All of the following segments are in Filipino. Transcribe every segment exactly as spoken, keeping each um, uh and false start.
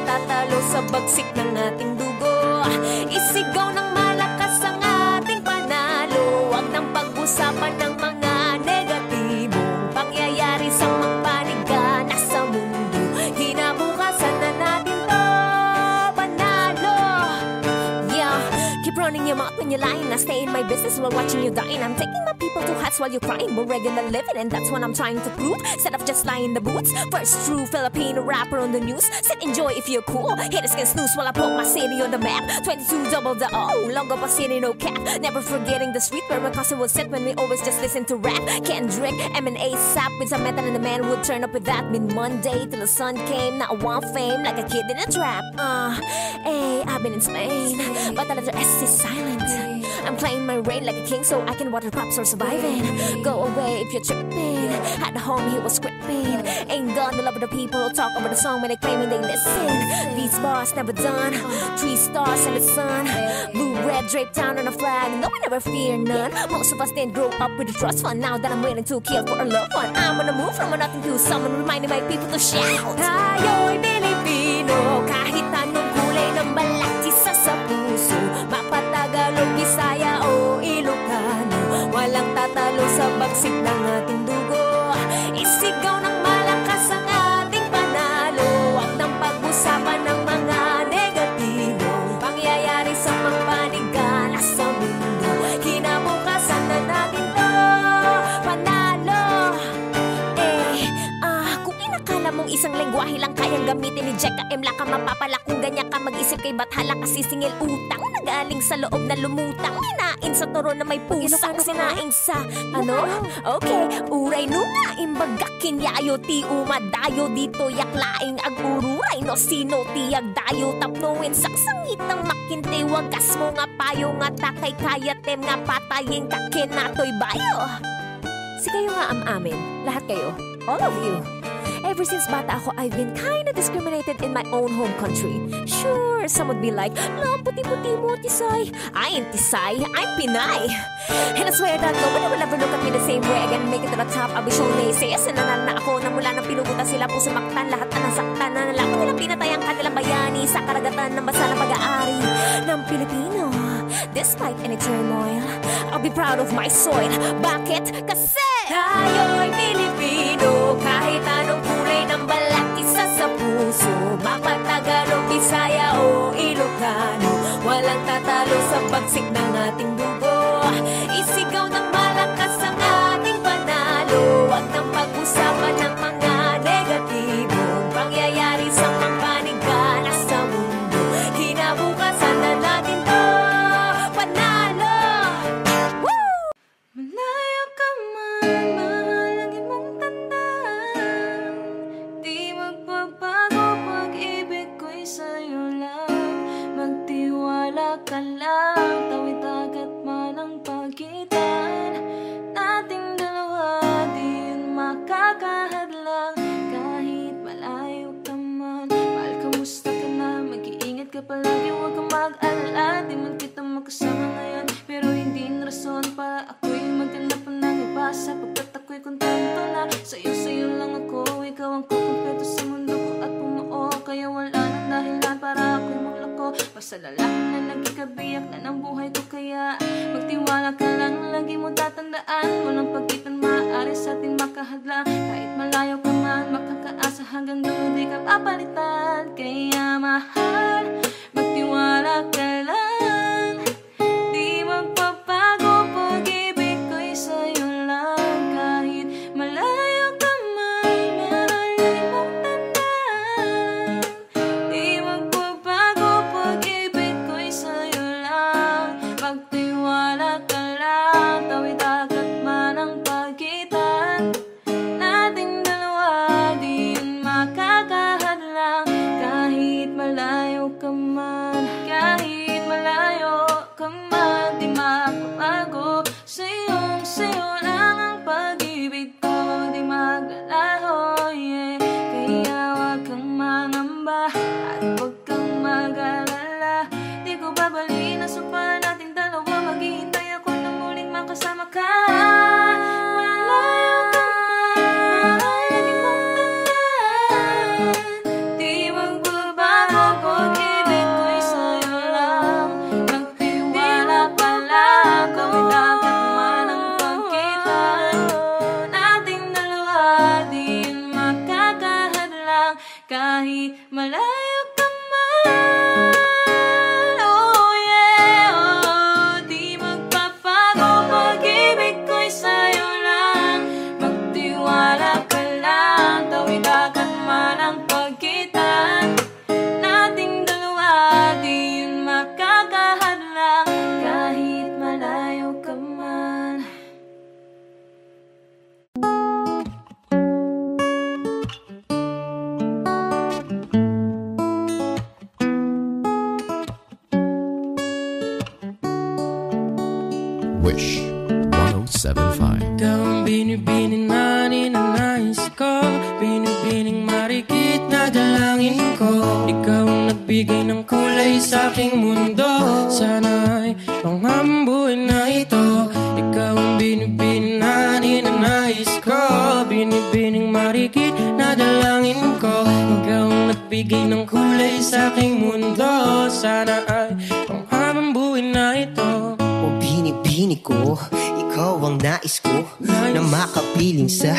tatalo sa bagsik ng ating dugo. Isigaw ng malakas ang ating panalo. Huwag nang pag-usapan ng mga negatibong pangyayari sa magpanigan sa mundo. Kinabukasan na natin to panalo. Yeah, keep running your mouth when you're lying. I stay in my business while watching you dying. I'm taking my people to hearts while you're crying. We're regular living and that's what I'm trying to prove. Instead of just lying the boots. First true Filipino rapper on the news. Sit enjoy if you're cool. Haters can snooze while I put my city on the map. twenty-two double the O, long of a city no cap. Never forgetting the street where my cousin would sit when we always just listen to rap. Kendrick, M and A, Sap with some metal and the man would turn up with that. Mid Monday till the sun came. Now I want fame like a kid in a trap. Uh, hey, I've been in Spain, but the letter S is silent. I'm playing my reign like a king so I can water crops or surviving. Go away if you're tripping. At home he was scripting. Ain't done the love of the people. Talk over the song when they claiming they listen. These bars never done. Three stars in the sun. Blue, red draped down on a flag. No, we never fear none. Most of us didn't grow up with the trust fund. Now that I'm willing to kill for a loved one, I'm gonna move from a nothing to someone, reminding my people to shout. Tayo'y Pilipino, kahit anong kulay ng balat, isa sa puso. Mapatagalog, Bisaya o Ilocano, walang tatalo sa bagsik ng ating dugo. Isigaw ng malakas ang ating panalo. Huwag nang pag-usapan ng mga negatibong pangyayari sa magpanigan sa mundo. Kinabukasan na natin to panalo. Eh, ah, kung inakala mong isang lengguwahe lang kayang gamitin ni Jeka M, lang ka mapapala kung ganyan ka mag-isip kay Bathala kasi singil utang. Nagaling sa loob na lumutang. Hinain sa toro na may pusang sinaing sa ano? Okay, uray nunga imbagakin yayo ti umadayo dito yaklaing agururay no sino tiyag dayo tapnuin saksangit ng makinti wagas mo nga payo nga takay kayatem nga patayin kakin natoy bayo. Si kayo nga am amin, lahat kayo, all of you. Ever since bata ako, I've been kinda discriminated in my own home country. Sure, some would be like, "Lo, puti-puti mo, Tisay." I ain't Tisay, I'm Pinay. And I swear that no one will ever look at me the same way again. Make it to the top, I'll be so naysayers. Nanal na ako na mula ng pinugutan sila po sumaktan. Lahat na nasaktan na nalaman nilang pinatay ang kanilang bayani sa karagatan ng basa ng pag-aari ng Pilipino. Despite any turmoil, I'll be proud of my soil. Bakit? Kasi tayo'y Pilipino, kahit anong kulay ng balat, isa sa puso. Mapatagalog, Bisaya o Ilocano, walang tatalo sa bagsik ng ating dugo. Isigaw ng malakas ang ating panalo. Huwag nang pag-usapan ng mga negatibong pangyayari sa pangpanigan sa mundo. Kinabukasan na natin to panalo. Woo! Malayo ka man, mahalagi mong tandaan. Di magbabago pag-ibig ko'y sa'yo lang. Magtiwala ka lang, tawid agad man ang pagitan nating dalawa, di yun makakahadlang. Kahit malayo ka man, mahal, kamusta ka na? Mag-iingat ka palagi, huwag kang mag-alala. Di man kita makasama ngayon, pero hindi na rason para ako'y maghanap ng iba. Sapagkat ako'y kontento na sa'yo, sa'yo lang ako. Ikaw ang kukumpleto sa mundo ko at pumuo. Kaya wala nang dahilan para ako'y maglako. Basta lalaki na nagkikabiyak na ng buhay ko. Kaya magtiwala ka lang, lagi mo tatandaan. Walang pagitan maaari sa ating makahadlang. Kahit malayo ka man, makakaasa hanggang dulo di ka papalitan. Kaya mahal, magtiwala ka lang. Di magpapago pag-ibig ko'y sa'yo lang. Kahit malayo ka kahit malayo ka man. Oh yeah, oh, di magpapago, pag-ibig ko'y sa'yo lang. Magtiwala ka lang, tawid agad man ang pagkitan nating dalawa, di yun makakahadlang kahit malayo ka man. Wish one oh seven point five. Ikaw ang binibini na ninanais ko, binibining marikit na dalangin ko. Ikaw ang nagbigay ng kulay sa aking mundo, sana'y panghambuin na ito. Ikaw ang binibini na ninanais ko, binibining marikit na dalangin ko. Ikaw ang nagbigay ng kulay sa aking mundo, sana'y panghambuin na ito. O binibini ko, ikaw ang nais ko, na makapiling sa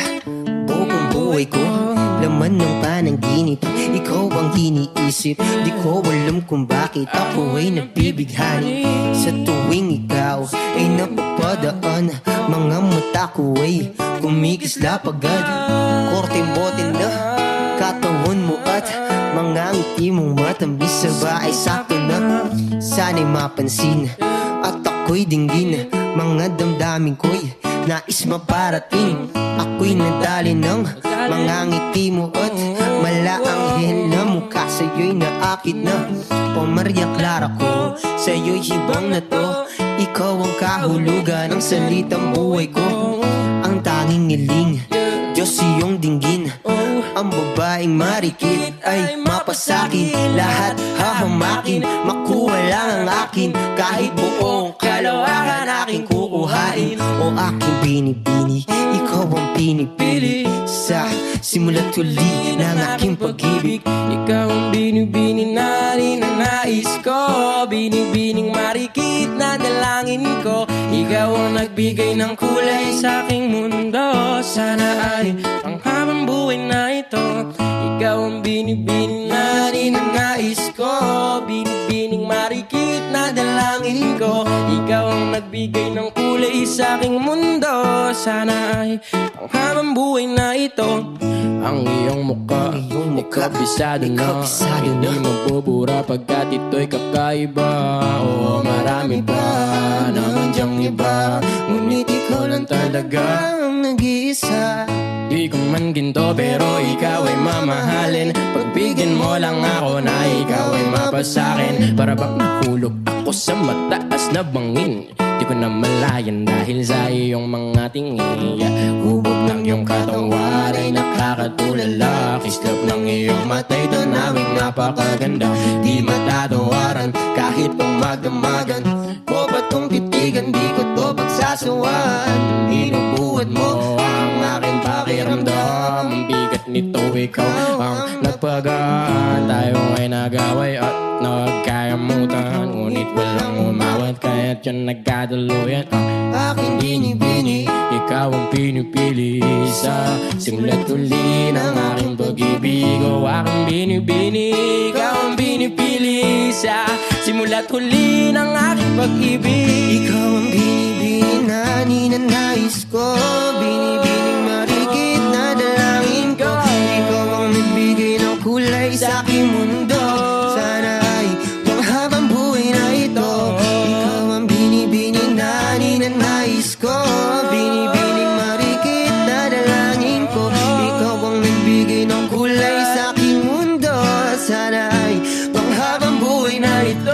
buong buhay ko. Laman ng panaginip, ikaw ang iniisip. Di ko alam kung bakit ako ay nabibighani. Sa tuwing ikaw ay napapadaan, mga mata ko ay kumikislap agad. Korte-bote na katawan mo at mga ngiti mong matamis sa bahay sakto na. Sana'y mapansin at ako'y dinggin, mga damdamin ko'y nais maparating. Ako'y nadali ng mga ngiti mo at malaanghel na mukha sa'yo'y naakit na. O Maria Clara ko, sa'yo'y hibang na to. Ikaw ang kahulugan ng salitang buhay ko. Ang tanging niling, Diyos iyong dinggin. Ang babaeng marikit ay mapasakin, lahat hahamakin, makuha lang ang akin. Kahit buong kalawakan aking kukuhain. O aking binibini, ikaw ang pinipili sa simula't huli ng aking pag-ibig. Ikaw ang binibini na ninanais ko, binibining marikit na dalangin ko. Ikaw ang nagbigay ng kulay sa aking mundo, sana ay panghabang buhay na ito. Ikaw ang binibini na ninanais ko, binibining marikit na dalangin ko. Ikaw ang nagbigay ng kulay sa aking mundo, sana ay panghabang buhay na ito. Ang iyong mukha, kabisado na, hindi mabubura pagkat ito'y kakaiba. Oo, marami pa naman dyang iba, ngunit ikaw lang talaga ang nag-iisa. Di ko man ginto pero ikaw ay mamahalin. Pagbigyan mo lang ako na ikaw ay mapasakin. Para bang nahulog ako sa mataas na bangin, di ko na malayan dahil sa iyong mga tingin. Hubog ng iyong katawan ay nakakatulala, kislap ng iyong mata'y tanawing napakaganda. Di matatawaran kahit pang magdamagan, o batong titigan, di ko to pagsasawan. Inubuhat mo ang aking pakiramdam, ang bigat nito ikaw ang nagpagaan. Tayo ay nagaway at nagkayamutan, ngunit walang umawat kaya't yun nagkadaluyan. Ang aking binibini, ikaw ang pinipili sa simula't huli ng aking pag-ibig. O aking binibini, ikaw ang pinipili sa simula't huli ng aking pag-ibig. Ikaw ang binibini na ninanais ko, binibining marikit na dalangin ko. Ikaw ang nagbigay ng kulay sa aking mundo, sana ay panghabang buhay na ito. Ikaw ang binibini na ninanais ko, binibining marikit na dalangin ko. Ikaw ang nagbigay ng kulay sa aking mundo, sana ay panghabang buhay na ito.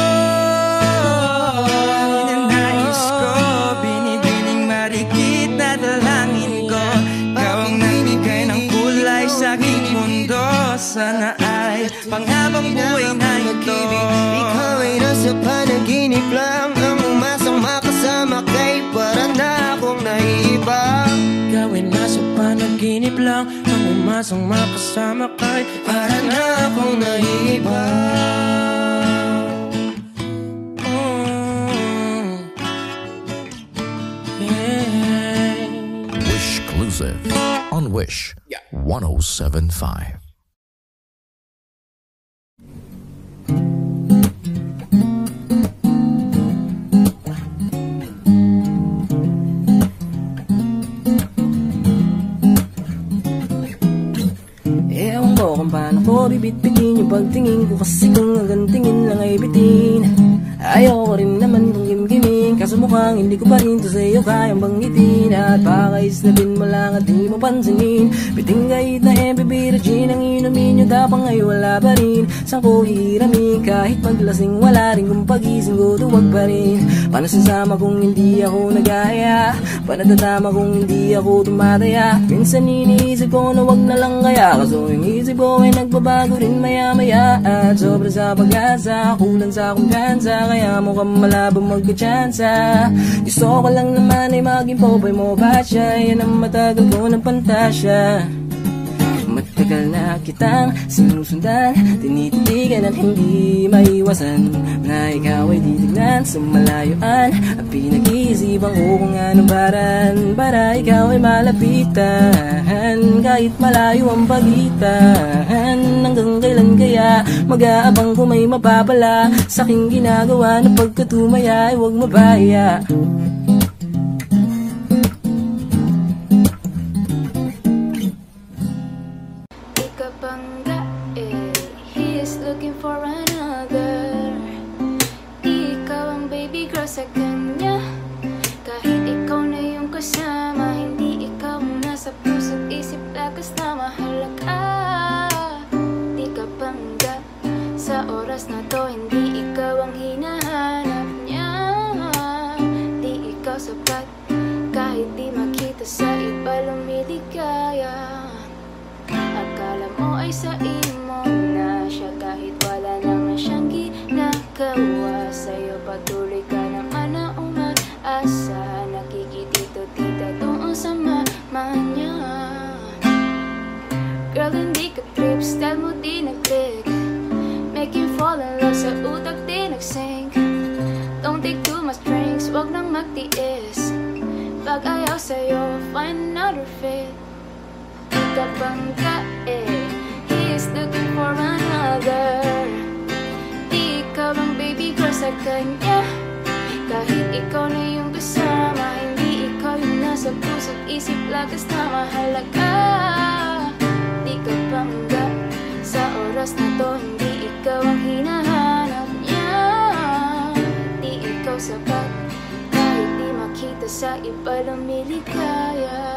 Sana ay panghabang buhay na ito. Ikaw ay nasa panaginip lang, ang umasang makasama kay para na akong naiiba. Ikaw ay nasa panaginip lang, ang umasang makasama kay para na akong naiiba. Mm. Yeah. Wish exclusive on Wish one oh seven point five. kung paano ko bibit-bitin yung pagtingin ko, kasi kung hanggang tingin lang ay bitin. Ayoko rin naman kung gimgiming, kaso mukhang hindi ko pa rin to sa'yo kayang banggitin. At baka islabin mo lang at di mo pansinin, biting kahit na M P B Regine ang inumin, yung tapang ay wala pa rin. Saan ko hiramin kahit maglasing, wala rin kung pagising ko duwag pa rin. Paano sasama kung hindi ako nagaya, paano tatama kung hindi ako tumataya. Minsan iniisip ko na wag na lang kaya, kaso yung isip ko ay nagbabago rin maya maya. At sobra sa pag-asa, kulang sa kumpiyansa, kaya mukhang malabo magka-tsansa. Gusto ko lang naman ay maging popoy mo ba siya, yan ang matagal ko ng pantasya. Matagal na kitang sinusundan, tinititigan at hindi maiwasan, na ikaw ay titignan sa malayuan. At pinag-iisipan ko kung anong baran para ikaw ay malapitan, kahit malayo ang pagitan. Hanggang kailan kaya mag-aabang kung may mapapala sa aking ginagawa, na pagkatumaya ay huwag mabaya. Looking for another. Ikaw ang baby girl sa kanya, kahit ikaw na yung kasama. Hindi ikaw ang nasa puso't isip, lakas na mahalaga. Di ka bangga sa oras na to, hindi ikaw ang hinahanap niya. Di ikaw sapat kahit di makita sa iba lumiligaya. Akala mo ay sa imo na siya, kahit wala naman siyang ginagawa sa'yo. Patuloy ka naman na umaasa, nakikitito tita doon sa mama niya. Girl, hindi ka trip, style mo di nag-click, make you fall in love, sa utak di nag-sync. Don't take too much drinks, wag nang magtiis, pag ayaw sa'yo, find another fit. Di ka bangga eh, he is looking for another. Di ikaw ang baby girl sa kanya, kahit ikaw na yung kasama. Hindi ikaw yung nasa puso't isip, lakas na mahalaga. Di ka bangga sa oras na to, hindi ikaw ang hinahanap niya. Di ikaw sapat kahit di makita sa iba lumiligaya.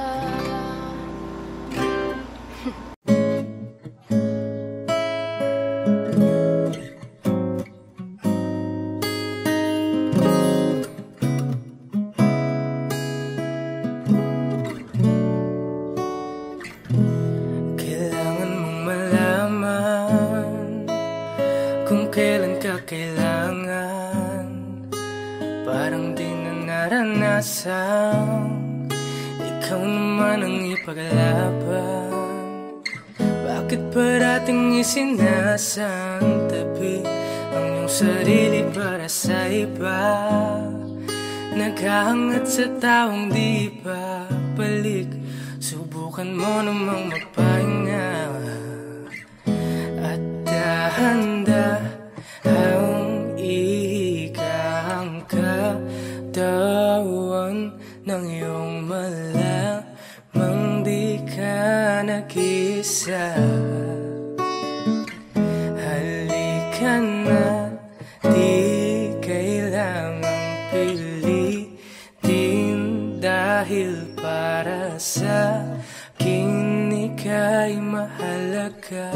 Kailan ka kailangan, parang di na naranasan, ikaw naman ang ipaglaban. Bakit parating isinasantabi ang iyong sarili para sa iba, naghahangat sa taong di pa balik. Subukan mo namang magpahinga at handa ang ikang katawan ng iyong malamang di ka nag-isa. Halika na, di kailangang pilitin, dahil para sa akin ika'y mahalaga.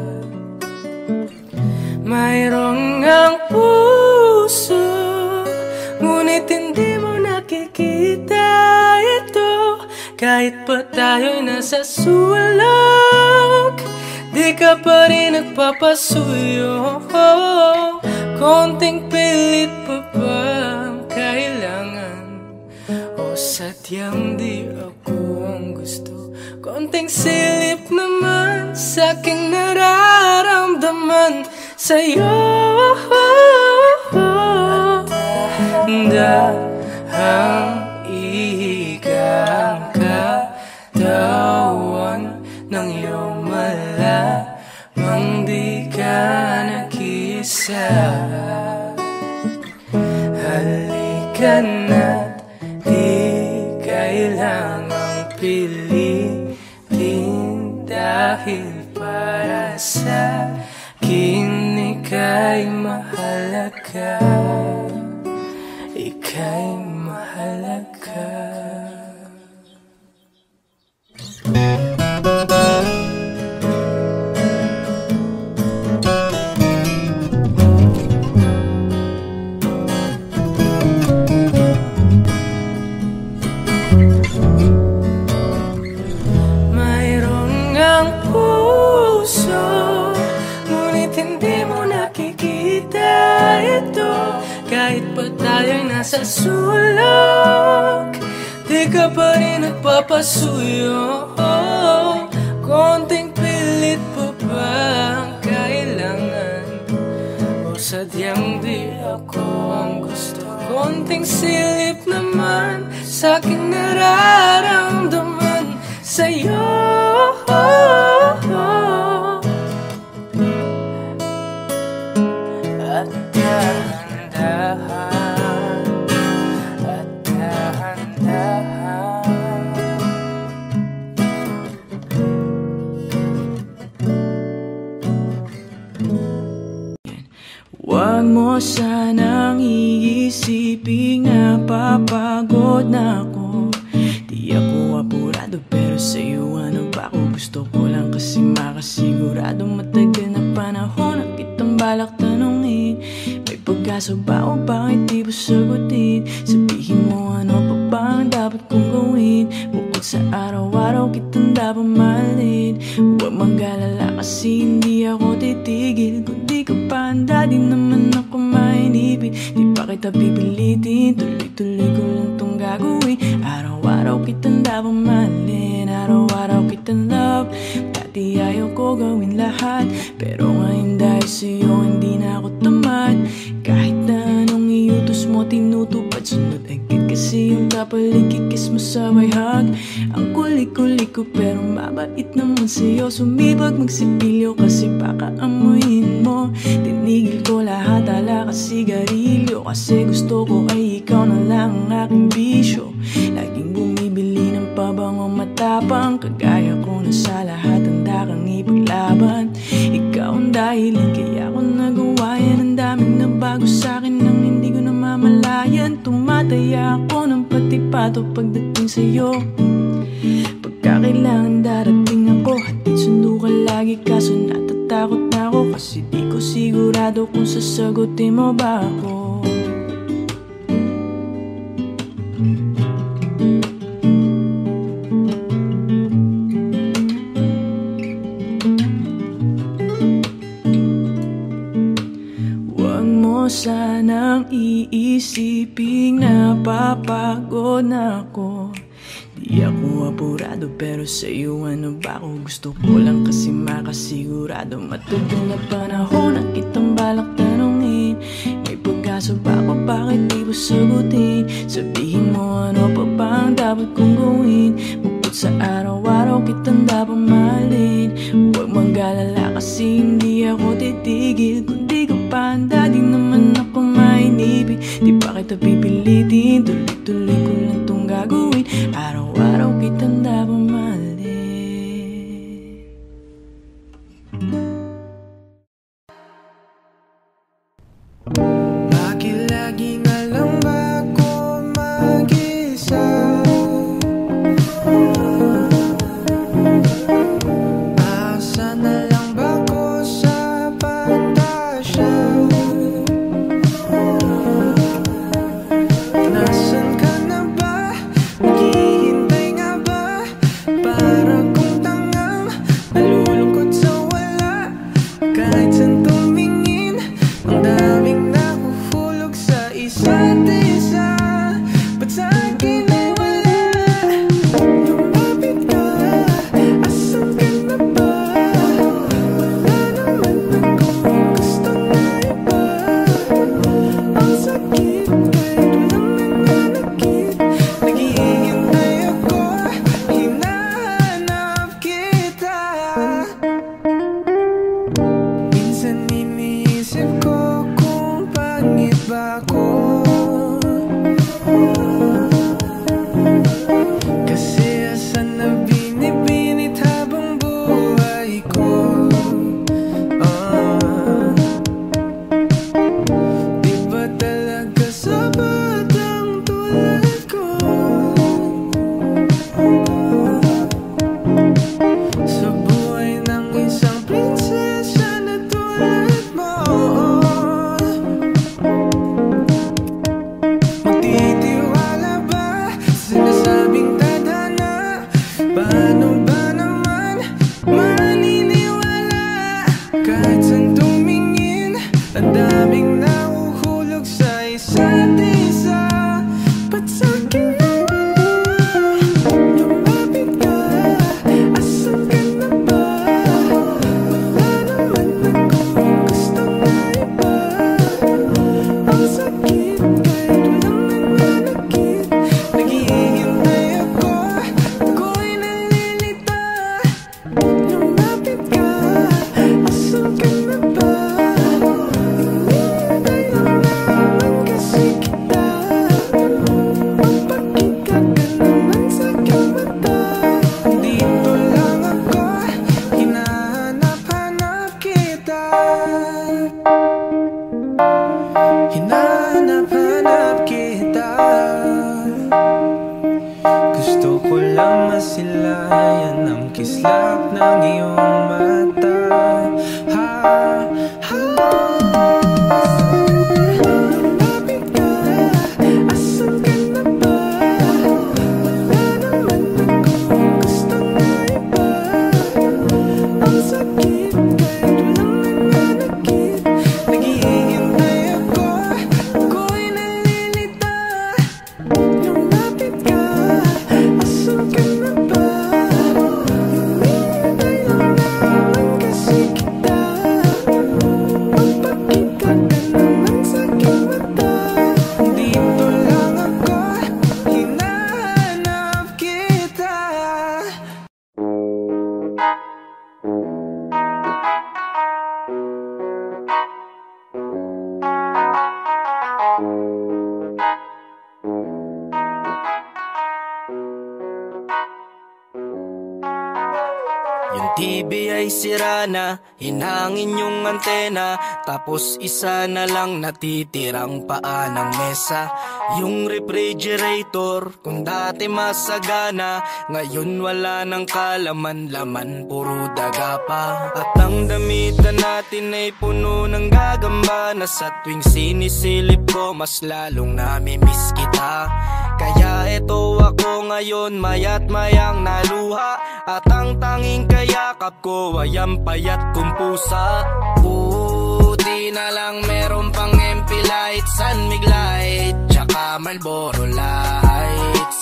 Mayroong ang puso, ngunit hindi mo nakikita ito. Kahit pa tayo'y nasa sulok, di ka pa rin nagpapasuyo. Konting pilit pa ba ang kailangan, o sadyang di ako ang gusto? Konting silip naman sa aking nararamdaman sa'yo. Dahang ikang katawan ng iyong malamang di ka nag-isa. Halika na't di kailangang pilitin, dahil para sa ka, ika'y mahalaga. Mayroon ngang puso, ngunit hindi mo nakikita ito. Kahit pa tayo'y nasa sulok, di ka pa rin nagpapasuyo. Konting pilit pa ba ang kailangan, o sadyang di ako ang gusto? Konting silip naman sa'king nararamdaman sa'yo. At dahan-dahan, at dahan-dahan, huwag mo sanang iisipin na papagod na ako. Di ako apurado pero sa'yo ano ba ako? Gusto ko lang kasi makasigurado, matagal na panahon ang kitang balak tanungin. May pag-asa ba o bakit di ba sagutin? Sabihin mo ano pa ba ang dapat kong gawin? Bukod sa araw-araw kitang dapat mahalin. Huwag mag-alala kasi hindi ako titigil. Kung di ka pa handa, di naman ako mainipin. Di pa kita pipilitin, tuloy-tuloy ko lang tong gagawin. Araw-araw kitang dapat mahalin, araw-araw kitang love. Dati ayaw ko gawin lahat, pero ngayon dahil sa'yo hindi na ako tamad. Kahit na anong iutos mo tinutupad, sunod agad kasi yung kapaligikis mo sabay hug. Ang kulik-kulik ko pero mabait naman sa'yo. Sumibag magsipilyo kasi baka amuyin mo. Tinigil ko lahat ala kasigarilyo, kasi gusto ko ay ikaw na lang ang aking bisyo. Laging bumibili ng pabango matapang, kagaya ko na sa lahat handa kang ipaglaban. Ikaw ang dahilan kaya ako nagawa yan. Ang daming nabago sa'kin nang hindi ko namamalayan. Tumataya ako ng pati-pato pagdating sa'yo. Pagkakailangan darating ako, hatid sundo ka lagi, kaso natatakot na ako kasi di ko sigurado kung sasagutin mo ba ako. Huwag mo sanang iisipin na papagod na ako. Di ako apurado pero sa'yo ano ba ako? Gusto ko lang kasi makasigurado, matagal na panahon ang kitang balak tanungin. May pag-asa ba ako, bakit di mo sagutin? Sabihin mo ano pa ba ang dapat kong gawin? Bukod sa araw-araw kitang dapat mahalin. Huwag mag-alala kasi hindi ako titigil. Kung di ka pa handa, di naman ako mainipin. Di pa kita pipilitin, tuloy-tuloy ko lang tong gagawin. Araw-araw kitang dapat mahalin. Bakit lagi na lang ba ako mag-isa? Asa na lang ba ako sa pantasya? Nasaan ka na ba? Naghihintay nga ba? Para kong tangang nalulungkot sa wala. Kahit saan tumingin, ang daming nahuhulog sa isa't isa. Ba't sa'kin ay wala? Lumapit ka, asan ka na ba? Wala naman akong gusto na iba. Ang sakit kahit walang nananakit. Naghihintay ako, hinahanap kita. ulap ng iyong mata. Ha, ha. Lumapit ka, asan ka na ba? Wala naman akong gustong maiba. Ang sakit kahit walang nananakit. Naghihintay ako, ako'y nalilita. Lumapit ka, asan ka na ba? Hinihintay lang naman kasi kita. Magpakita ka naman sa aking mata. Dito lang ako, hinahanap kita. Yung T V ay sira na, hinangin yung antena, tapos isa na lang natitirang paa ng mesa. Yung refrigerator, kung dati masagana, ngayon wala nang kalaman-laman, puro daga pa. At ang damitan natin ay puno ng gagamba, na sa tuwing sinisilip ko, mas lalong namimiss kita. Kaya eto ako ngayon, mayat mayang naluha, at ang tanging kayakap ko ay ang payat kong pusa. Buti na lang meron pang M P light, San Mig light, tsaka Marlboro lights.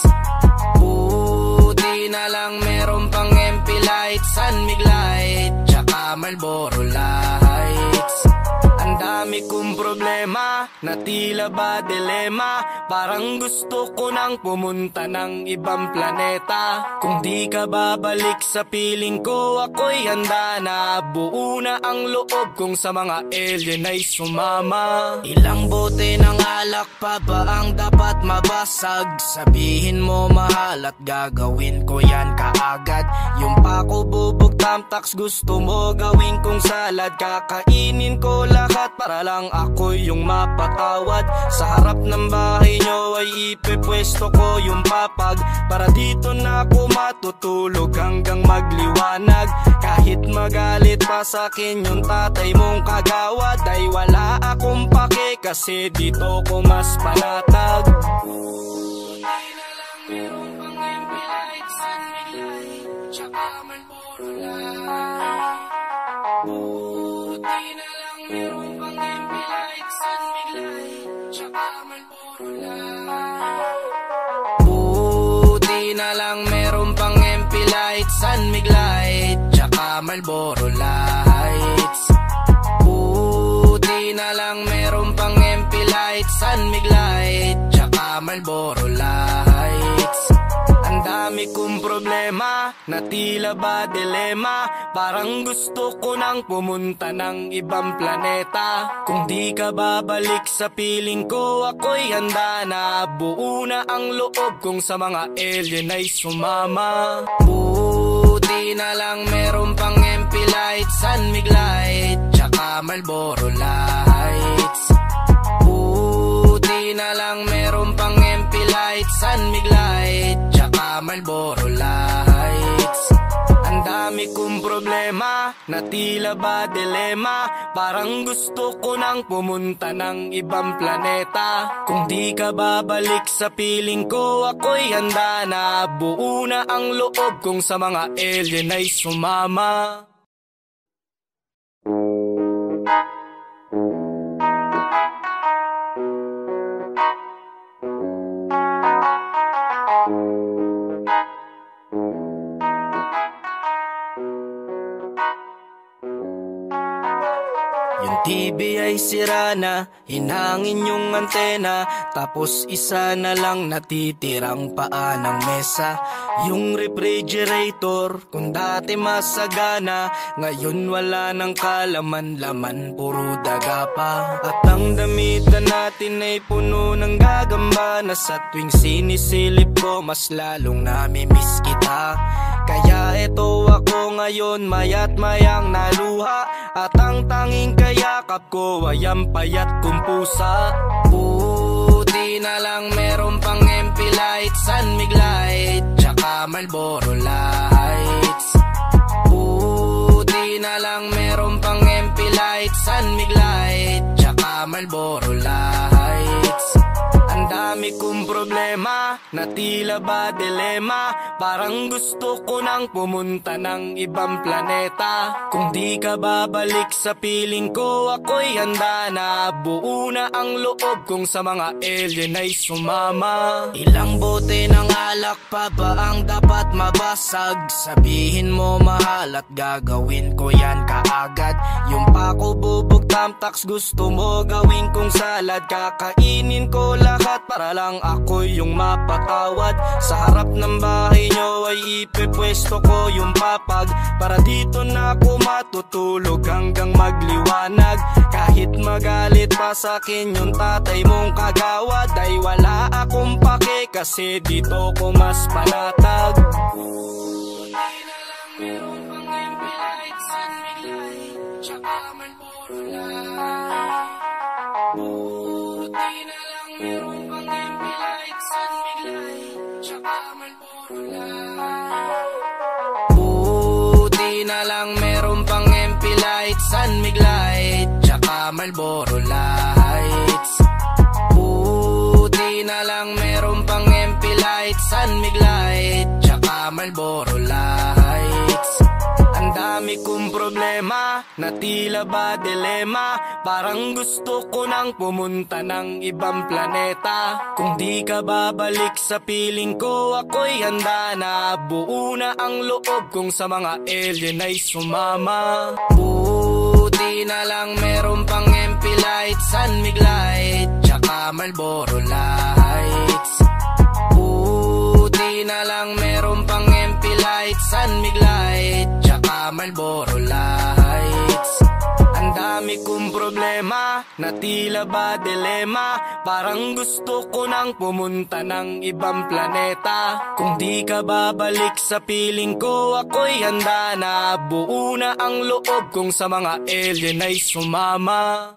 Buti na lang meron pang M P light, San Mig light, tsaka Marlboro lights. Ang dami kong problema, na tila ba dilema, parang gusto ko nang pumunta ng ibang planeta. Kung di ka babalik sa piling ko, ako'y handa na. Buo na ang loob kong sa mga alien ay sumama. Ilang bote ng alak pa ba ang dapat mabasag? Sabihin mo mahal at gagawin ko yan kaagad. Yung pako bubog tamtax gusto mo gawin kong salad. Kakainin ko lahat para lang ako yung mapatawad. Sa harap ng bahay nyo ay ipepwesto ko yung papag, para dito na ako matutulog hanggang magliwanag. Kahit magalit pa sa'kin yung tatay mong kagawad, ay wala akong pake kasi dito ko mas panatag. Buti na lang meron pang M P light, San Mig light, tsaka Marlboro light. Buti na lang meron pang M P light, San Mig light, tsaka Marlboro light. Buti na lang meron pang M P light, San Mig light, tsaka Marlboro lights. Buti na lang meron pang M P light, San Mig light, tsaka Marlboro lights. Ang dami kong problema, na tila ba dilema, parang gusto ko nang pumunta ng ibang planeta. Kung di ka babalik sa piling ko, ako'y handa na. Buo na ang loob kong sa mga alien ay sumama. Buti na lang meron pang M P light, San Mig light, tsaka Marlboro lights. Buti na lang meron pang M P light, San Mig light, tsaka Marlboro lights. Ang dami kong problema, na tila ba dilema, parang gusto ko nang pumunta ng ibang planeta. Kung di ka babalik sa piling ko, ako'y handa na. Buo na ang loob kong sa mga alien ay sumama. Yung T V ay sira na, hinangin yung antena, tapos isa na lang natitirang paa ng mesa. Yung refrigerator, kung dati masagana, ngayon wala nang kalaman-laman, puro daga pa. At ang damitan natin ay puno ng gagamba, na sa tuwing sinisilip ko, mas lalong namimiss kita. Kaya eto ako ngayon, mayat mayang naluha, at ang tanging kayakap ko ay ang payat kong pusa. Buti na lang meron pang M P light, San Mig light, tsaka Marlboro lights. San Mig Light, tsaka Marlboro Lights. Ang dami kong problema na tila ba dilema, parang gusto ko nang pumunta ng ibang planeta. Kung di ka babalik sa piling ko, ako'y handa na. Buo na ang loob kong sa mga alien ay sumama. Ilang bote ng alak pa ba ang dapat mabasag? Sabihin mo mahal at gagawin ko yan kaagad. Yung pako bubog tamtax gusto mo gawin kong salad. Kakainin ko lahat para lang ako yung mapatawad. Sa harap ng bahay nyo ay ipepwesto ko yung papag, para dito na ako matutulog hanggang magliwanag. Kahit magalit pa sa'kin yung tatay mong kagawad, ay wala akong pake kasi dito ko mas panatag. Meron pang M P Light, San Mig Light, tsaka Marlboro Light. Buti na lang meron pang M P Light, San Mig Light, tsaka Marlboro Light. Buti na lang meron pang M P Light, San Mig Light, tsaka Marlboro Lights. Buti na lang meron pang M P Light, San Mig Light, tsaka Marlboro Lights. Ang dami kong problema na tila ba dilema, parang gusto ko nang pumunta ng ibang planeta. Kung di ka babalik sa piling ko, ako'y handa na. Buo na ang loob kong sa mga alien ay sumama. Buti na lang meron pang M P Light, San Mig Light, tsaka Marlboro Lights. Buti na lang meron pang M P Light, San Mig Light, tsaka Marlboro Lights. Ang dami kong problema na tila ba dilema, parang gusto ko nang pumunta ng ibang planeta. Kung di ka babalik sa piling ko, ako'y handa na. Buo na ang loob kong sa mga alien ay sumama.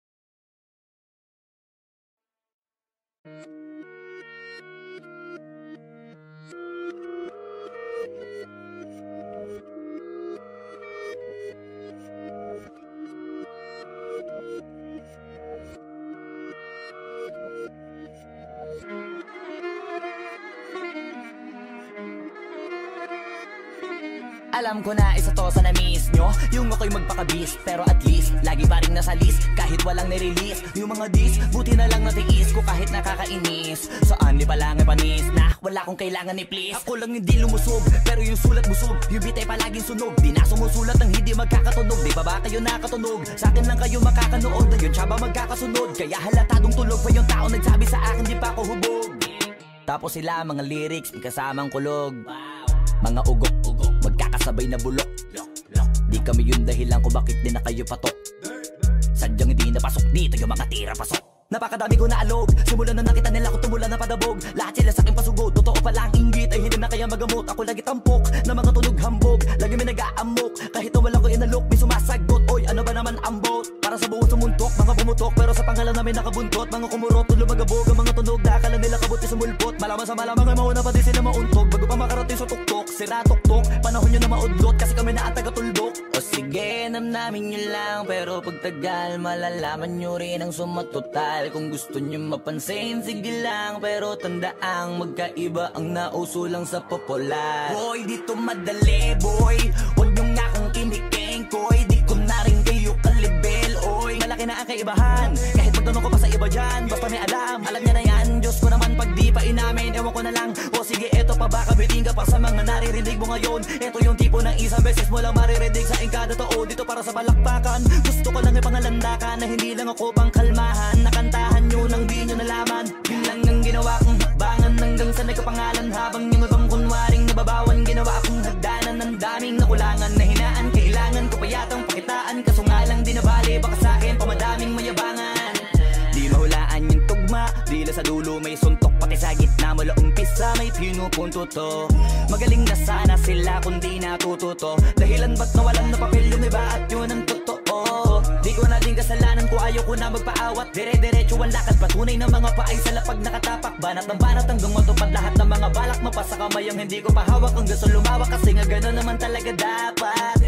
Alam ko na isa to sa na-miss nyo, yung ako'y magpakabis, pero at least lagi pa rin nasa list kahit walang nirelease. Yung mga dis, buti na lang natiis ko kahit nakakainis. Saan di pa lang ay panis na wala kong kailangan ni please. Ako lang hindi lumusob, pero yung sulat busog, yung beat ay palaging sunog. Di na sumusulat ng hindi magkakatunog, di ba ba kayo nakatunog? Sa akin lang kayo makakanood, na yun siya ba magkakasunod? Kaya halatadong tulog pa yung tao nagsabi sa akin di pa ako hubog. Tapos sila mga lyrics, may kasamang kulog, mga ugok-ugok, magkakasabay na bulok. Di kami yung dahilan kung bakit din na kayo patok. Sadyang hindi napasok dito yung mga tira pasok. Napakadami ko na alog, simulan na nakita nila ko tumula na padabog. Lahat sila sa aking pasugod, totoo pa lang inggit ay hindi na kaya magamot. Ako lagi tampok, na mga tunog hambog, lagi may nag-aamok. Kahit na wala ko inalok, may sumasagot. Oy, ano ba naman ang bot? Para sa buong sumuntok, mga bumutok, pero sa pangalan namin nakabuntot. Mga kumurot, tulo magabog, ang mga tunog, dakala nila kabuti sumulpot. Malaman sa malamang ay mauna pa din sila mauntog, bago pa makarating sa tuktok, sira tuktok. Panahon nyo na maudlot, kasi kami na ang taga-tuldok. O sige, namnamin nyo lang, pero pagtagal malalaman nyo rin ang sumatotal. Kung gusto nyo mapansin, sige lang, pero tandaang magkaiba ang nauso lang sa popular. Boy, dito madali, boy, huwag nyo nga kong kiniking, koy. Di ko na rin kayo kalibel, oy. Malaki na ang kaibahan, kahit magtanong ko pa sa iba dyan, basta may alam, alam niya na yan. Diyos ko naman pag di pa inamin, ewan ko na lang. O sige, eto pa baka biting ka pa sa mga naririnig mo ngayon. Eto yung tipo ng isang beses mo lang maririnig sa engkada tao. Dito para sa balakbakan, gusto ko lang ipangalandakan na hindi lang ako pang kalmahan. Nakantahan nyo nang di nyo nalaman, yun lang ang ginawa kong hakbangan. Hanggang sa nagkapangalan habang yung ibang kunwaring nababawan. Ginawa akong hagdanan ng daming nakulangan na hinaan. Kailangan ko pa yatang pakitaan, kaso nga lang di nabali. Baka sa akin pamadaming mayabangan. Di mahulaan yung tugma, dila sa dulo may suntok. Pati sa gitna mula umpisa may pinupunto to. Magaling na sana sila kung di natututo. Dahilan ba't nawalan na papel yung iba at yun ang totoo. Di ko na din kasalanan ko, ayaw ko na magpaawat. Dire-diretso ang lakad, patunay ng mga paay sa lapag nakatapak. Banat ng banat hanggang matupad lahat ng mga balak. Mapasa kamay ang hindi ko pahawak hanggang sa lumawak. Kasi nga gano'n naman talaga dapat. Sabi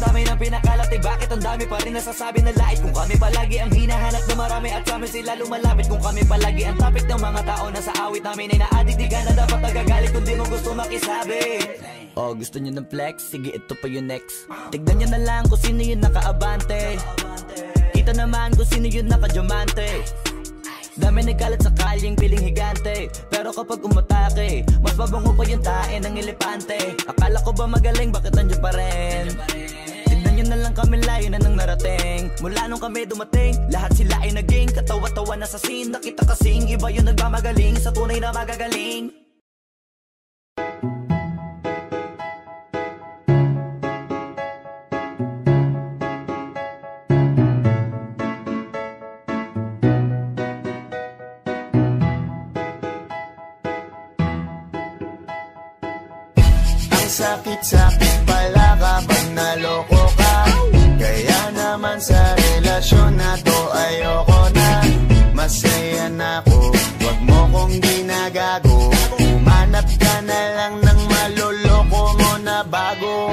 dami ng pinakalat, eh bakit ang dami pa rin nasasabi na lait? Kung kami palagi ang hinahanap na marami at sa amin sila lumalapit. Kung kami palagi ang topic ng mga tao na sa awit namin ay na-addict, di ka na dapat nagagalit kung di mo gusto makisabit. Oh, gusto nyo ng flex? Sige, ito pa yung next. Tignan nyo na lang kung sino yung nakaabante. Kita naman kung sino yung nakadiamante. Dami nagkalat sa kalyeng piling higante, pero kapag umatake, mas mabango pa yung tae ng elepante. Akala ko ba magaling, bakit nandiyan pa rin? Tignan nyo na lang kami, layo na nang narating. Mula nung kami dumating, lahat sila ay naging katawa-tawa na sa scene. Nakita kasing iba yung nagmamagaling sa tunay na magagaling. Sakit-sakit pala kapag naloko ka. Kaya naman sa relasyon na to ayoko na. Masaya na ako, wag mo kong ginagago. Umanap ka na lang ng maloloko mo na bago.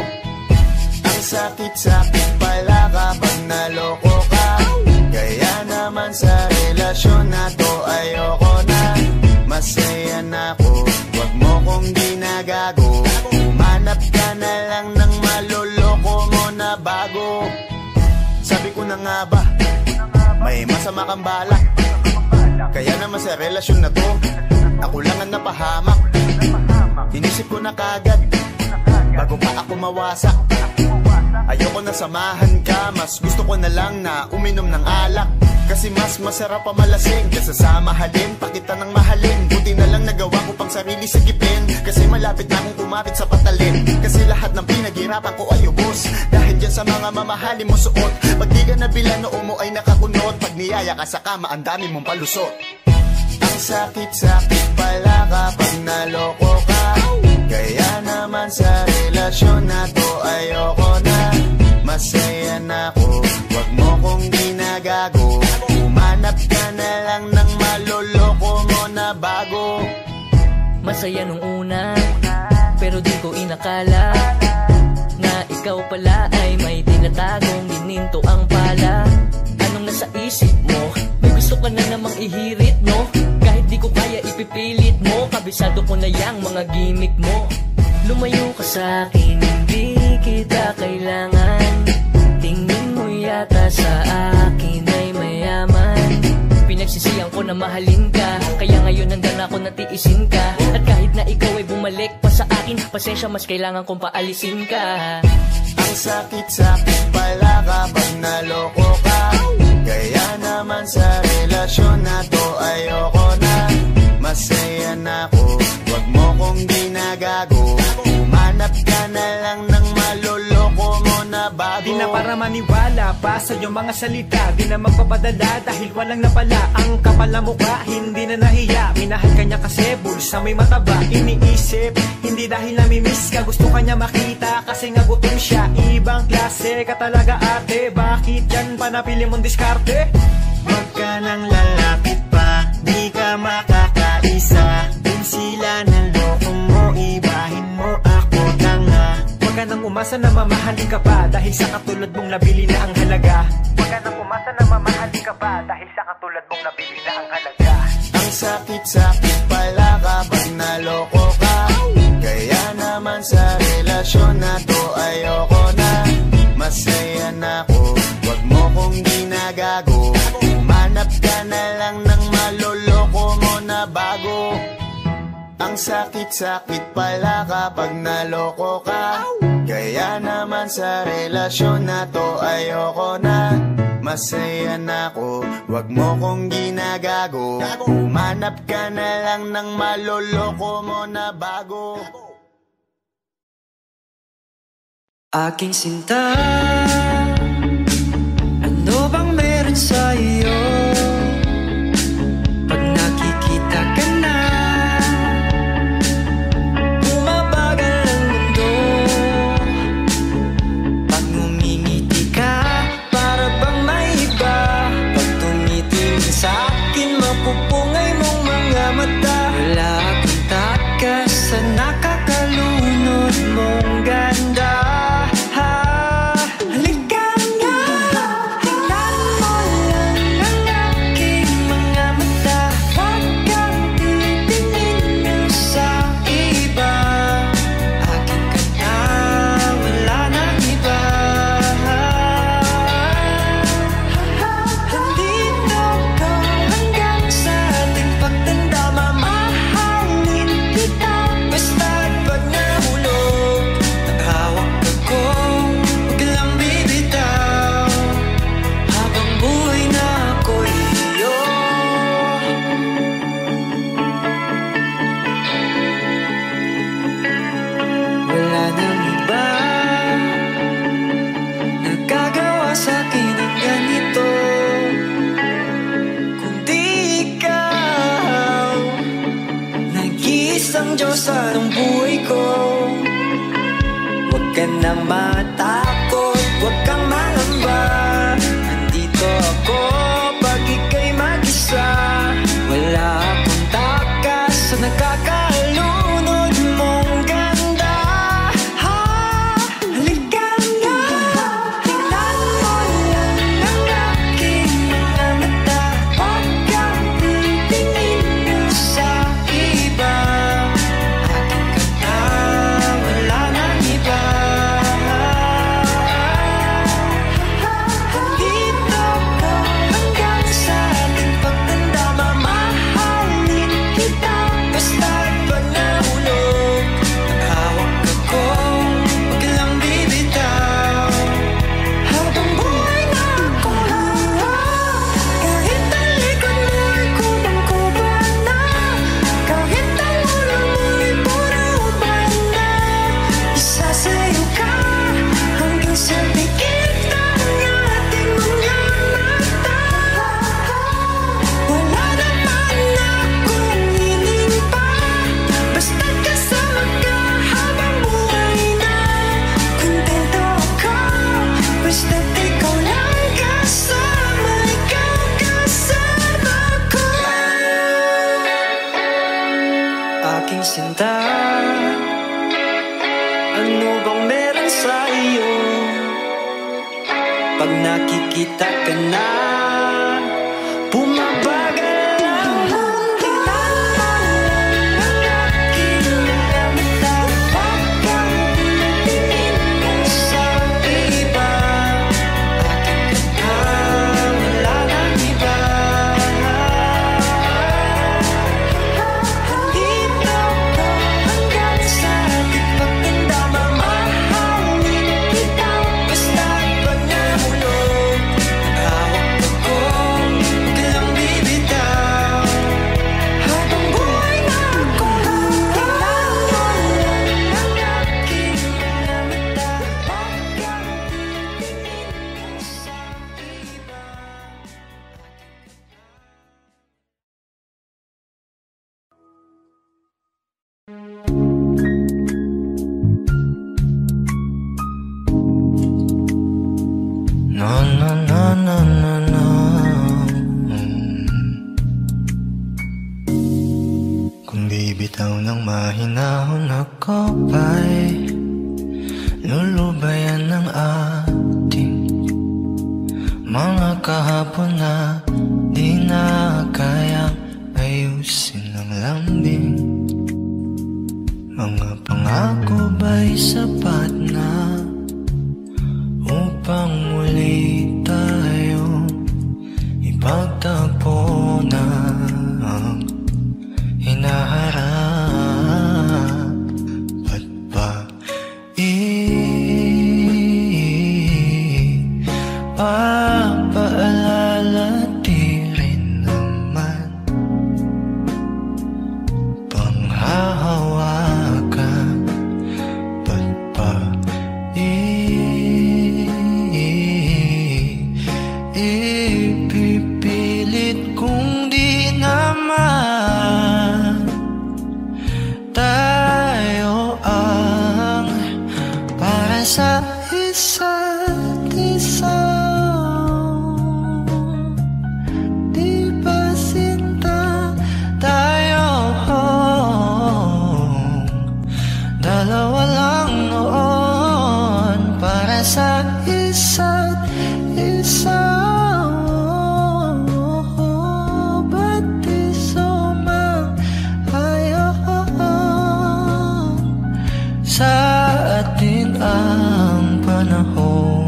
Ang sakit-sakit pala kapag naloko ka. Kaya naman sa relasyon na to ayoko na. Masaya na ako, wag mo kong ginagago. Umanap ka na lang ng maloloko mo na bago. Sabi ko na nga ba, may masama kang balak. Kaya naman sa relasyon na to, ako lang ang napahamak. Inisip ko na kagad, bago pa ako mawasak. Ayoko na samahan ka, mas gusto ko na lang na uminom ng alak. Kasi mas masarap pa malasing kaysa sa mahalin, pakita ng mahalin. Buti na lang nagawa ko pang sarili sigipin, kasi malapit na akong kumapit sa patalin. Kasi lahat ng pinaghirapan ko ay ubos dahil dyan sa mga mamahalin mo suot. Pag di ka nabila noo mo ay nakakunot, pag niyaya ka sa kama ang dami mong palusot. Ang sakit-sakit pala kapag naloko ka. Kaya naman sa relasyon na to ayoko na. Masaya na ako, wag mo kong ginagago. Umanap ka na lang ng maloloko mo na bago. Masaya nung una, pero di ko inakala na ikaw pala ay may tinatagong gininto ang pala. Anong nasa isip mo? May gusto ka na namang ihirit, no? Kahit di ko kaya ipipilit mo, kabisado ko na yang mga gimmick mo. Lumayo ka sa'kin, hindi kita kailangan. Tingin mo yata sa akin ay mayaman. Pinagsisiyan ko na mahalin ka, kaya ngayon nandan ako natiisin ka. At kahit na ikaw ay bumalik pa sa akin, pasensya mas kailangan kong paalisin ka. Ang sakit-sakit pala kapag naloko ka. Kaya naman sa relasyon na to ayoko na. Masaya na ako, wag mo kong ginagago. Umanap ka na lang ng maloloko mo na bago. Di na para maniwala pa sa iyong mga salita, di na magpapadala dahil walang napala. Ang kapal na mukha, hindi na nahiya. Minahal ka niya kasi bulsa may mataba. Iniisip, hindi dahil namimiss ka, gusto ka niya makita kasi nga gutom siya. Ibang klase ka talaga ate, bakit yan pa napili mong diskarte? Wag ka nang lalapit pa, di ka makakaisa. Kung sila naloko mo, ibahin mo ako tanga. Wag ka nang umasa na mamahalin ka pa, dahil sa katulad mong nabili na ang halaga. Wag ka nang umasa na mamahalin ka pa, dahil sa katulad mong nabili na ang halaga. Ang sakit-sakit pala kapag naloko ka. Kaya naman sa relasyon na to ayoko na. Masaya na ako, wag mo kong ginagago. Umanap ka na lang ng maloloko mo na bago. Ang sakit-sakit pala kapag naloko ka. Kaya naman sa relasyon na to ayoko na. Masaya na ako, wag mo kong ginagago. Umanap ka na lang ng maloloko mo na bago. Aking sinta, ano bang meron sa iyo? Pag nakikita ka na, bumabagal ang mundo. Pag ngumingiti ka, para bang may iba. Pag tumitingin sa akin, mapupungay mong mga mata. Wala akong takas sa nakakalunod mong ganda. na matakot, huwag kang mangamba. Nandito ako pag ika'y mag-isa. Wala akong takas sa nakakalunod mong ganda. Ha, halika na, tingnan mo lang ang aking mga mata. Huwag kang titingin sa iba. Akin ka na, wala nang iba. Dito ko hanggang sa ating pagtanda, mamahalin kita basta't pag nahulog. Hawak ako, huwag lang bibitaw. Habang buhay na ako, kahit ang likod mo'y kubang-kuban na, kahit ang ulo mo'y puro uban na, isasayaw ka hanggang sa pikit ng ating mga mata. Wala naman akong hiling pa, basta't kasama ka habang buhay na. Kontento ako, basta't ikaw lang kasama, ikaw kasama ko. Aking sinta, ano bang meron sa iyo? Pag nakikita ka na, bumabagal ang mundo. Tingnan mo lang ang aking mga mata. Huwag kang titingin sa iba. Akin ka na, wala nang iba. Dito ko hanggang sa ating pagtanda, mamahalin kita basta't pag nahulog. Hawak ako, huwag lang bibitaw. Habang buhay na ako, tingnan mo lang ang aking mga mata. Huwag kang titingin sa iba. No, no, no, no, no, no. Kung bibitaw ng mahinahon ako ba'y lulubayan ng ating mga kahapon na di na kayang ayusin ng lambing. Mga pangako ba'y sapat na upang muli tayo ipagtagpo na ang hinaharap? Ba't ba ipapaalala di rin naman panghahawakan? Ba't ba ipipilit kung di naman tayo ang para sa isa't isa? Di ba sinta tayo? Dalawa lang noon para sa isa't isa. Ba't di sumang-ayon sa atin ang panahon?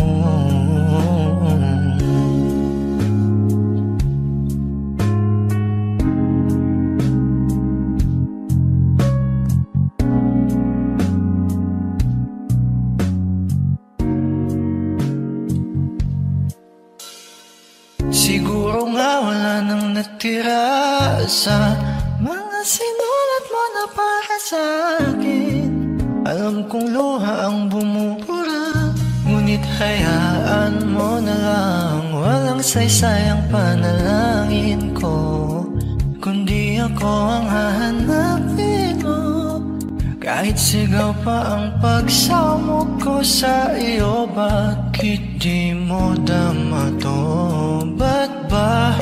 Siguro nga wala nang natira sa mga sinulat mo na para sa akin. Alam kong luha ang bumubura, ngunit hayaan mo na lang. Walang saysay ang panalangin ko, kundi ako ang hahanapin mo. Kahit sigaw pa ang pagsamok ko sa iyo, bakit di mo dama to? Ba't ba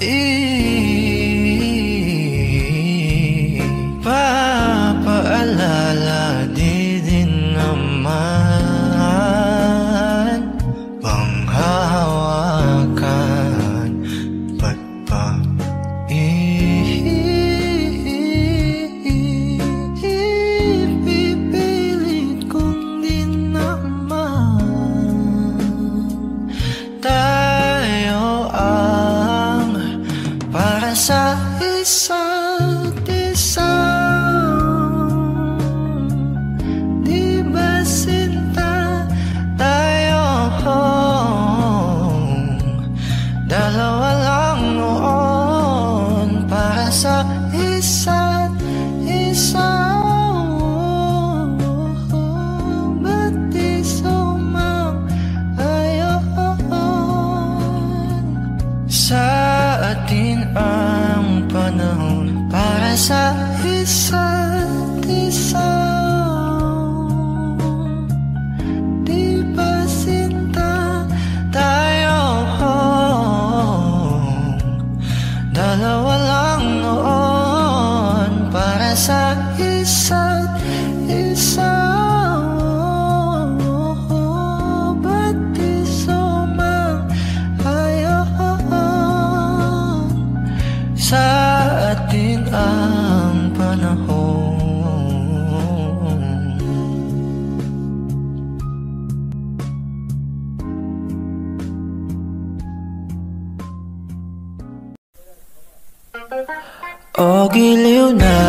ipapaalala di din naman bang hawakan? Ba't ba ipipilit kong di naman tayo ang para sa isa't isa? Di ba sinta tayo? Dalawa lang noon para sa isa't isa. Ba't di sumang-ayon sa atin ang panahon para sa isa't isa? Di ba sinta tayo? Dalawa lang noon para sa isa't isa. Ba't di sumang-ayon sa atin ang panahon? O giliw,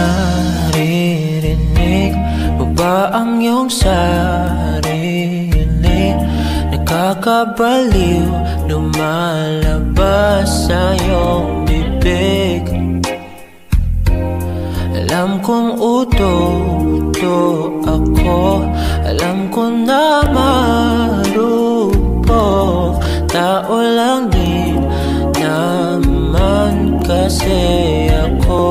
naririnig mo ba ang iyong sarili? Nakakabaliw, lumalabas sa iyong bibig. Alam kong uto-uto ako, alam ko na marupok. Tao lang din naman kasi ako.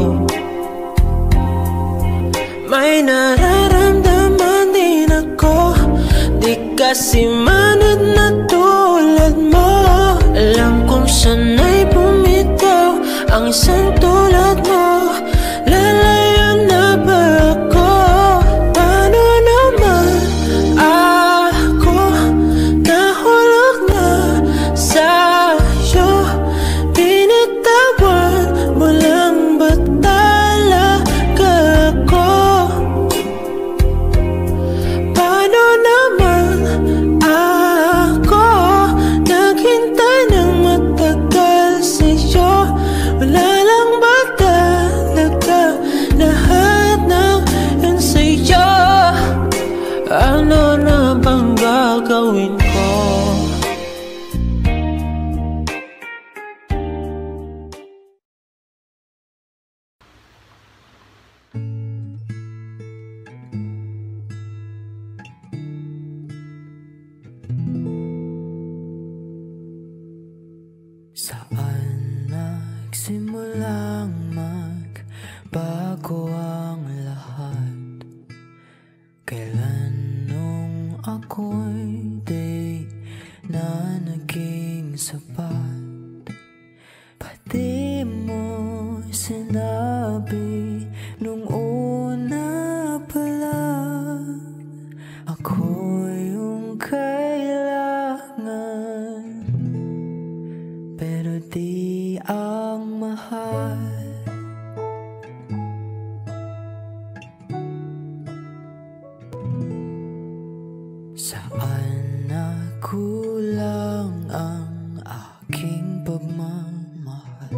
May nararamdaman din ako, di kasi manad na tulad mo. Alam kong sana'y bumitaw ang isang tulad mo. Lalayo na ba ako? Paano naman ako nahulog na sa'yo? Binitawan mo lang ba talaga ako? Paano naman ako naghintay ng matagal sa'yo? Wala lang ba talaga lahat ng yun sa'yo? Ano na bang gagawin ko? Saan nagsimulang magbago ang lahat? Kailan nung ako'y di na naging sapat? Pati mo sinabi nung una pa lang, ako yung kailangan, pero di ang mahal. Saan nakulang ang aking pagmamahal?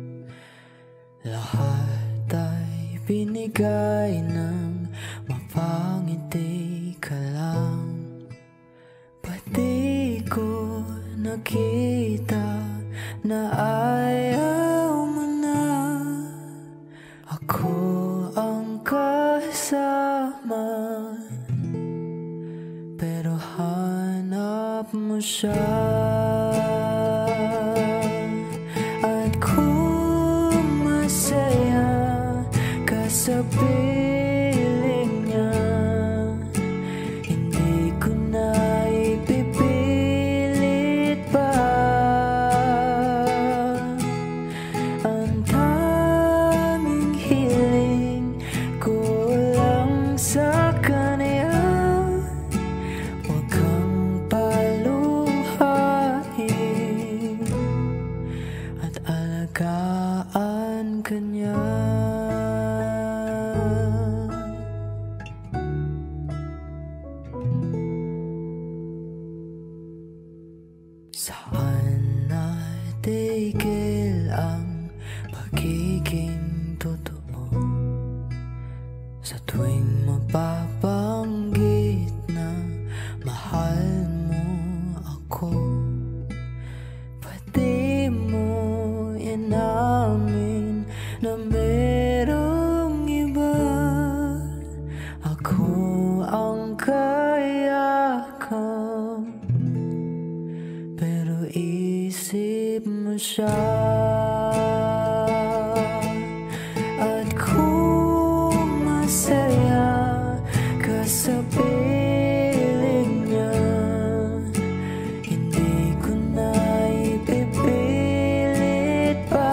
Lahat ay binigay ng mapangiti ka lang. Pati ko nakita na ayaw mo na. Ako ang kasama, pero hanap mo siya. At kung masaya ka sa piling Saan natigil ang pagiging totoo? Sa tuwing mapabanggit na mahal mo ako, pati mo inamin na merong iba. Ako ang kayakap, pero isip mo siya. At kung masaya ka sa piling niya, hindi ko na ipipilit pa.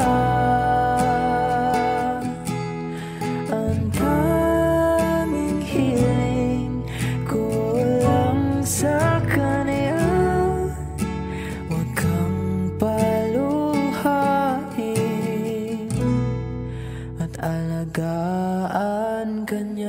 Ang daming hiling ko lang sa kanya, huwag kang paluhain at alagaan ka niya.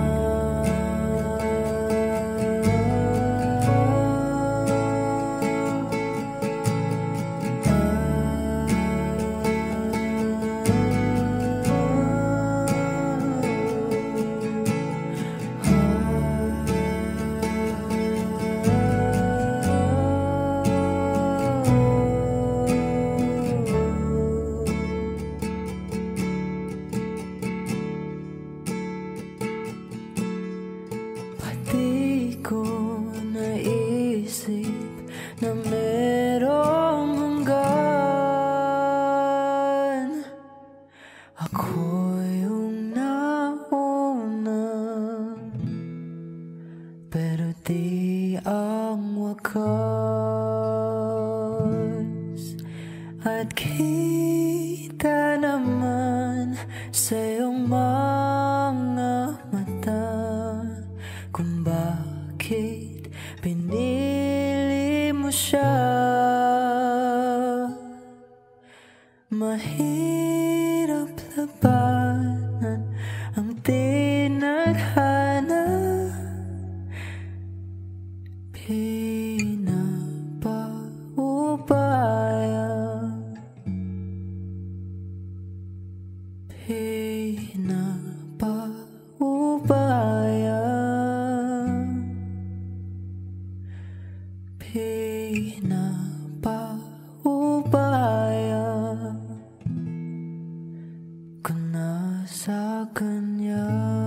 Pati ko naisip na merong hanggan. Ako yung nauna, pero di ang wakas. At kita naman sa iyong mga mata kung bakit pinili mo siya. Mahirap labanan ang tinadhana, pinapaubaya, pinapaubaya, pinapaubaya ko na sa kanya.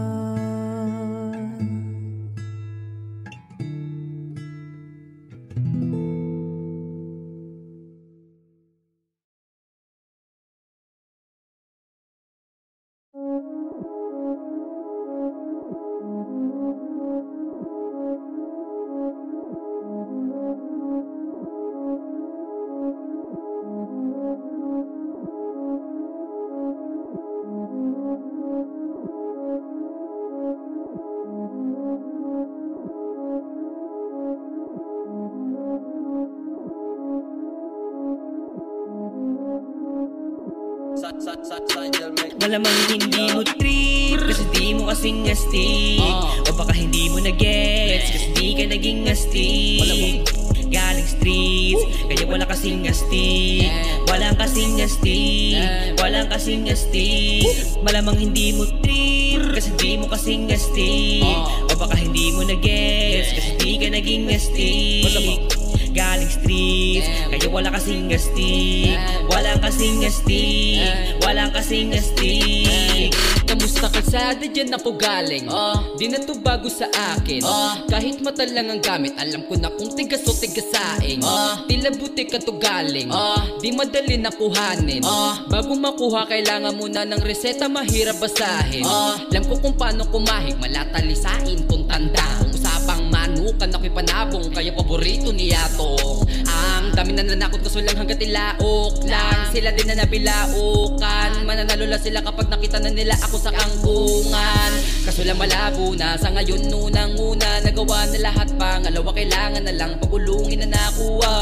Malamang hindi mo trip kasi di mo kasing astig, o baka hindi mo na-gets kasi di ka naging astig. Galing streets kaya wala kasing astig, walang kasing astig, walang kasing astig. Malamang hindi mo trip kasi di mo kasing astig, o baka hindi mo na-gets kasi di ka naging astig. Galing streets kaya wala kasing astig, walang kasing astig, walang kasing astig. Kamusta kalsada dyan ako galing? uh, Di na to bago sa akin. uh, Kahit mata lang ang gamit, alam ko na kung tigas o tigasaing. uh, Tila butik ka to galing. uh, Di madali na kuhanin. uh, Bago makuha kailangan muna ng reseta, mahirap basahin. uh, Alam ko kung paano kumahig, malatalisain kung tanda. Kung usapang manukan ako'y panabong, kaya paborito niya to. Ang dami na nanakot kaso lang hanggat ilaok lang. Sila din na nabilaukan, mananalo lang sila kapag nakita na nila ako sa kangkungan. Kaso lang malabo na sa ngayon, nunang-una nagawa na lahat, pangalawa kailangan na lang pagulungin na nakuha.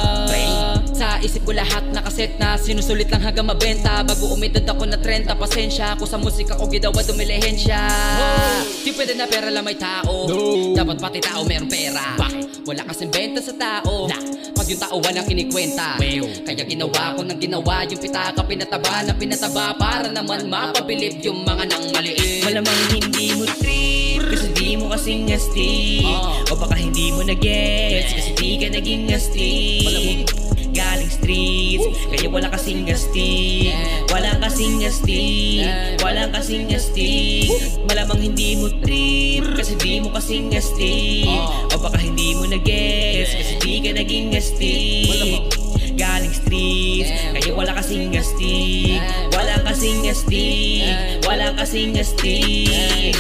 Sa isip ko lahat nakaset na, sinusulit lang hanggang mabenta. Bago umidad ako na trenta, pasensya ako sa musika ko gidawa dumilihensya. Di pwede na pera lang may tao, dapat pati tao meron pera. Bakit? Wala kasing benta sa tao na pag yung tao walang kinikwenta. Kaya ginawa ko ng ginawa, yung pitaka pinataba na pinataba, para naman mapabilib yung mga nang maliit. Malamang hindi mo trip kasi di mo kasing astig, o baka hindi mo na-gets kasi di ka naging astig. Galing streets, kaya wala kasing astig, wala kasing astig, wala kasing astig. Malamang hindi mo trip kasi di mo kasing astig, o baka hindi mo na-gets kasi di ka naging astig. Galing streets, kaya wala kasing astig, wala kasing astig, wala kasing astig.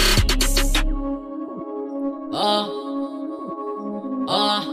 Oh, oh,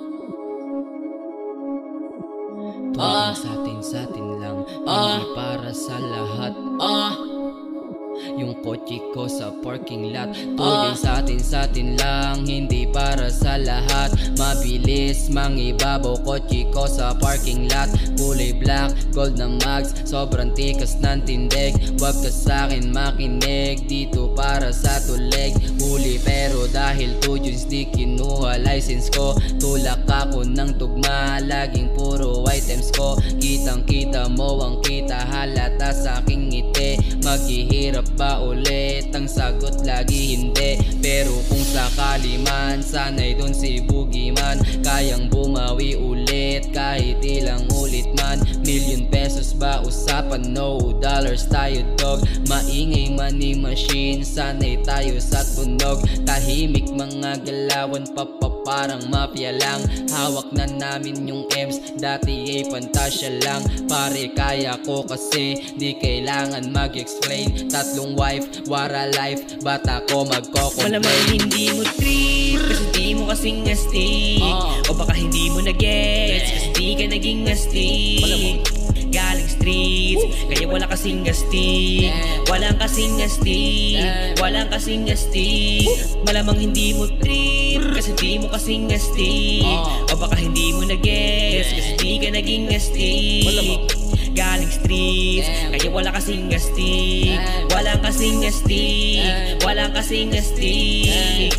Tuwing sa atin, sa atin lang, hindi para sa lahat. Ah, yung kotse ko sa parking lot. Tuwing sa atin, sa atin lang, hindi para sa lahat. Mabilis, mangibabaw, kotse ko sa parking lot. Kulay black, gold na mags, sobrang tikas ng tindig. Wag ka sa'kin makinig, dito para sa tulig. Huli pero dahil two Junes di kinuha license ko. Tulak ako ng tugma, laging puro items ko. Kitang kita mo ang kita, halata sa aking ngiti. Maghihirap ba ulit? Ang sagot lagi hindi. Pero kung sakali man, sana'y dun si Boogeyman. Kayang bumawi ulit kahit ilang ulit man. Million pesos ba usapan? No, dollars tayo dog. Maingay money machine, sana'y tayo sa tunog. Tahimik mga galawan, papa parang mafia lang. Hawak na namin yung M's, dati ay pantasya lang. Pare kaya ko kasi, di kailangan mag-explain. Tatlong wife, wara life, bata ko magko-complain. Malamang hindi mo trip kasi di mo kasing astig, o baka hindi mo na-gets kasi di ka naging astig. Galing streets, kaya wala kasing astig, walang kasing astig, walang kasing astig. Malamang hindi mo trip kasi di mo kasing astig, o baka hindi mo na-gets kasi di ka naging astig. Galing streets, kaya wala kasing astig, walang kasing astig, walang kasing astig.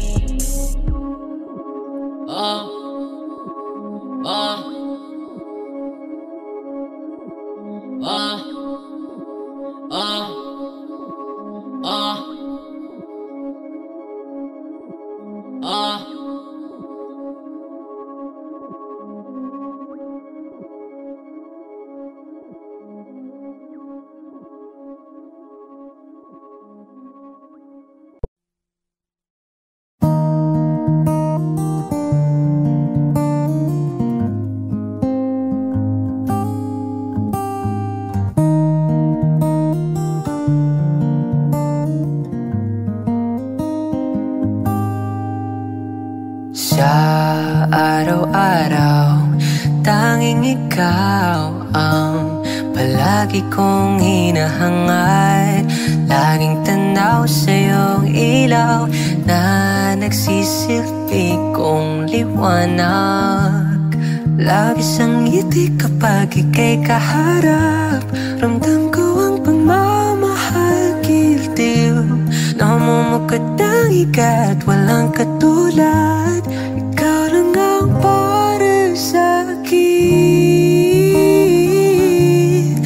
oh, oh, oh, oh, oh, oh. Sa araw-araw, tanging ikaw ang palagi kong hinahangad. Laging tanaw sa iyong ilaw na nagsisilbi kong liwanag. Labis ang ngiti kapag ika'y kaharap. Ramdam ko ang pagmamahal, gildiw. Namumukad ang ikat, walang katulad. Ikaw lang ang para sa'kin.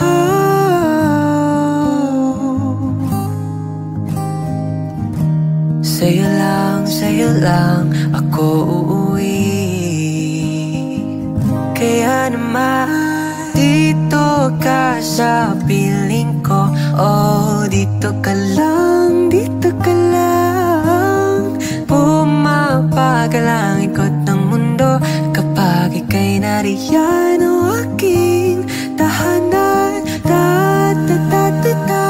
Oh. Sa'yo lang, sa'yo lang ako uuwi. Kaya naman dito ka sa piling ko. Oh, dito ka lang, dito ka lang. Pumapagal ang ikot ng mundo kapag ika'y nariyan. O aking tahanan, ta ta ta ta ta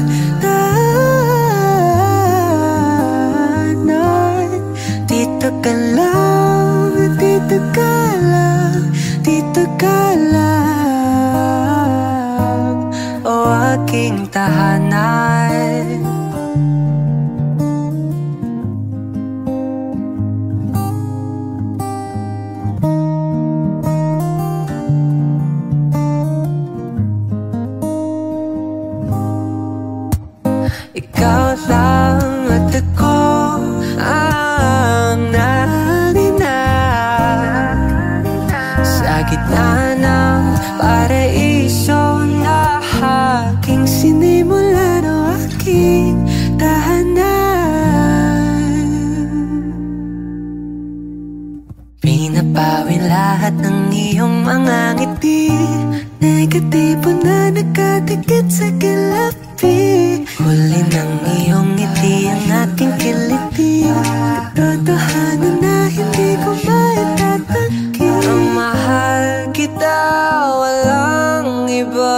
tahanan. Dito ka lang, dito ka lang, dito ka lang. O aking tahanan. Ikaw lang at ako ang naninag. gitna ng paraiso na aking sinimulan o aking tahanan. Pinapawi lahat ng iyong mga ngiti, negatibo na nakatikit sa kilapi. Huli ng iyong ngiti ang aking kiliti, katotohanan na hindi ko maitatanggi. Ang mahal kita, walang iba.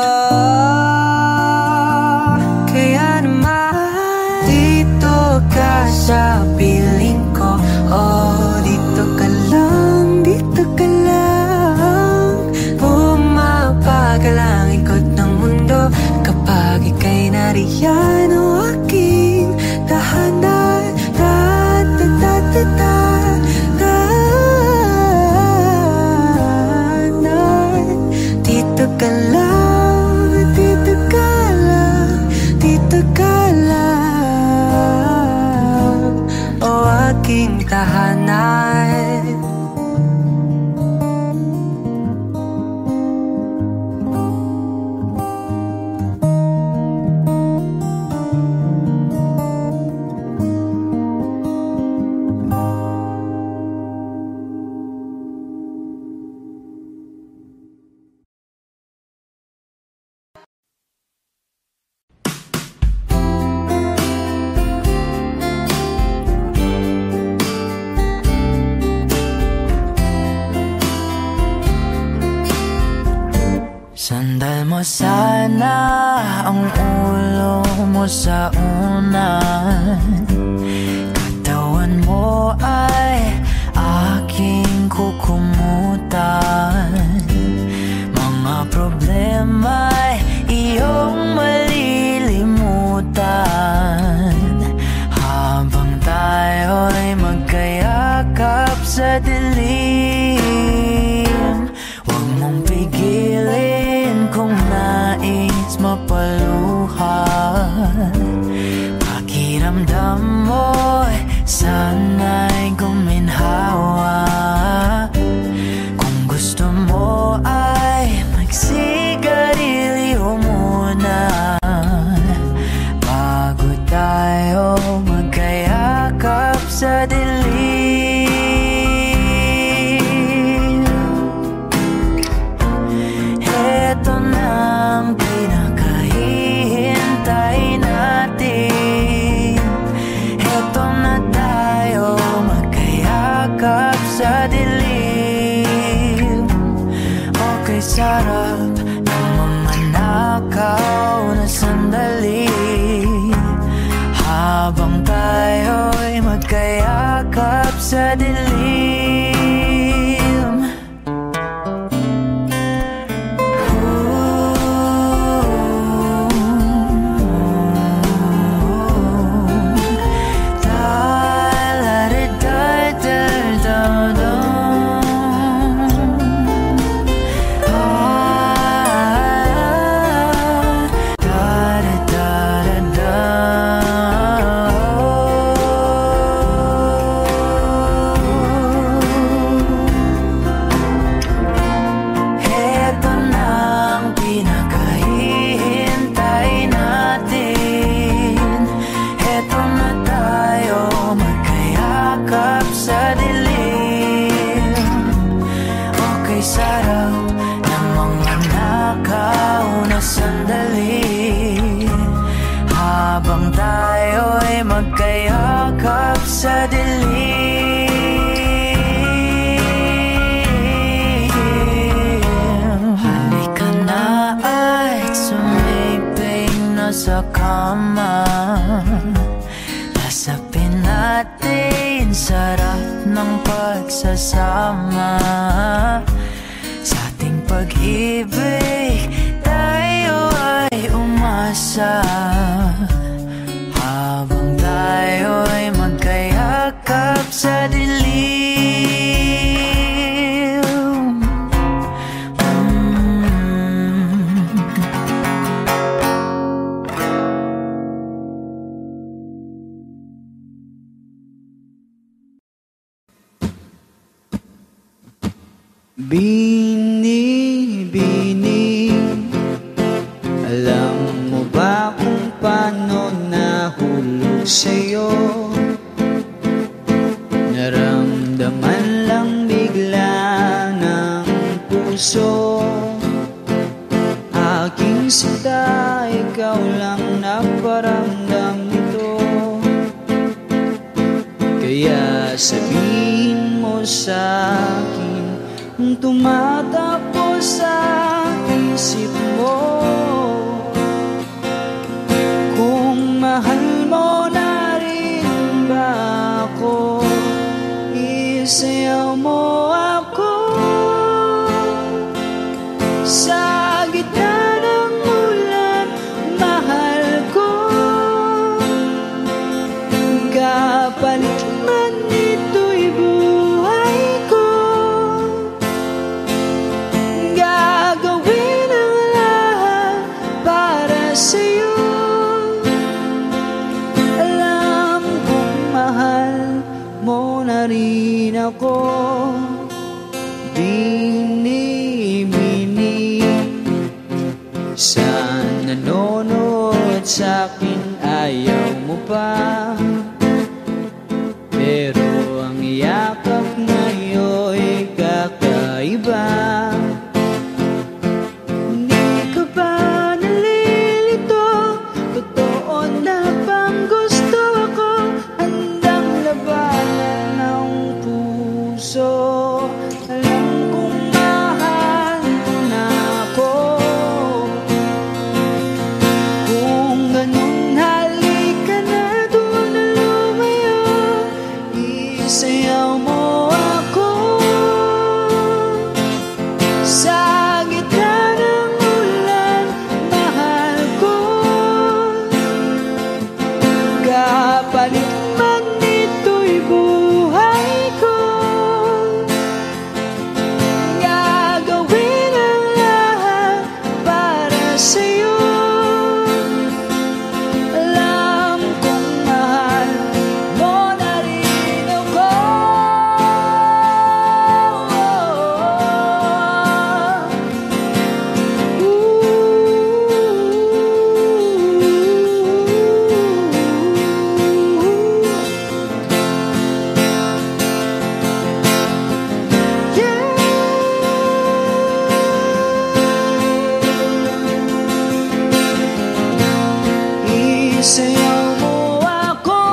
Kaya naman dito ka sa piling ko. Oh, dito ka lang, dito ka lang. Pumapagal ang ikot ng mundo kapag ika'y nariyan o aking tahanan. Ta ta ta ta ta tahanan. Dito ka lang, dito ka lang, dito ka lang, o aking tahanan. Sandal mo sana ang ulo mo sa unan, katawan mo ay aking kukumutan. Mga problema'y iyong malilimutan habang tayo'y magkayakap sa dilim. Huwag mong pigilin kung nais mapaluhan. Pakiramdam mo'y sana'y guminhawa. Kung gusto mo ay magsigarilyo muna bago tayo magkayakap sa dilim. Heto na ang pinakahihintay natin. Heto na tayo magkayakap sa dilim. Okay, sarap ng mga nakaw na sandali habang tayo'y magkayakap sa dilim. Sa dilim, halika na at sumiping na sa kama. Lasapin natin sarap ng pagsasama. Sa ating pag-ibig tayo ay umasa habang tayo'y magkayakap sa dilim. mm. Be sa'yo. Naramdaman lang bigla ng puso, aking sinta, ikaw lang naparamdam nito. Kaya sabihin mo sa'kin ang tumatakbo sa isip mo, kung mahal mo na rin ba ako, isayaw mo ako sa gitna ng ulan, mahal ko. Kapalit man ito'y buhay ko, gagawin ang lahat para sa'yo. Alam kong mahal mo na rin ako, bini-bini. Sa nanonood sa'kin ayaw mo pa, pero ang yakap ngayon'y kakaiba. Hindi ka ba nalilito? Totoo na bang gusto ako? Handang labanan ng puso. Alam kong mahal mo na ako. Kung ganun, halika na doon na lumayo, isayaw mo ako sa gitna ng ulan, mahal ko. Kapalit man ito'y buhay ko, gagawin ang lahat para sa'yo. Alam kong mahal mo na rin ako. Isayaw mo ako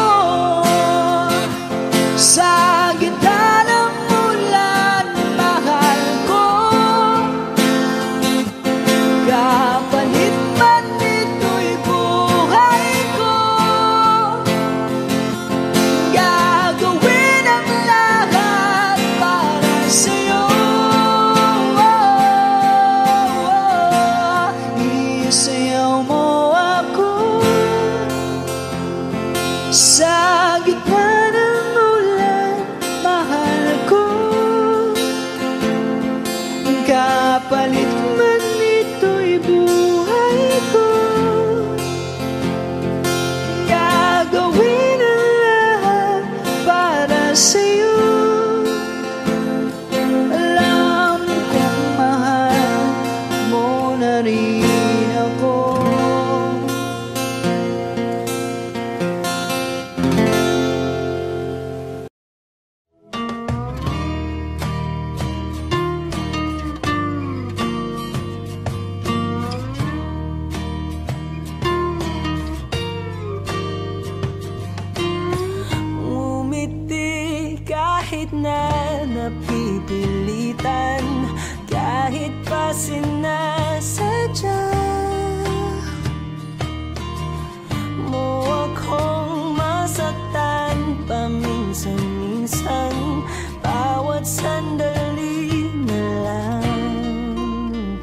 sa gitna ng ulan, mahal ko. Kapalit man ito'y buhay ko, gagawin ang lahat para sa'yo. Isayaw mo ako sa gitna ng ulan, mahal ko. Kapalit man ito'y buhay ko, gagawin ang lahat para sa'yo. Alam kong mahal mo na rin ako. Ngumiti kahit na napipilitan, kahit pa sinasadya mo akong masaktan paminsan-minsan, bawat sandali na lang.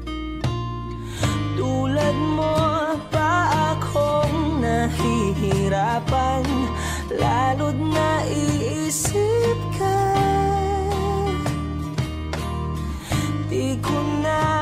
Tulad mo pa akong nahihirapan, lalo't naiisip ka. Di ko na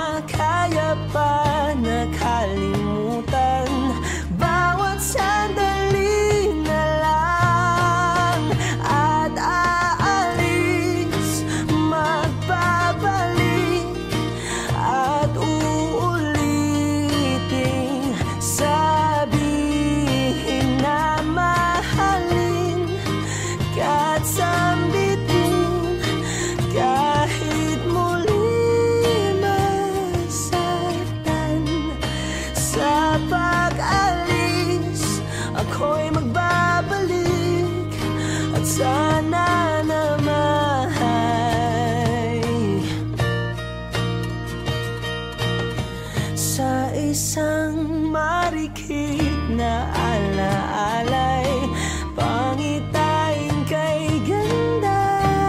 isang marikit na alaalay, pangitain kay ganda.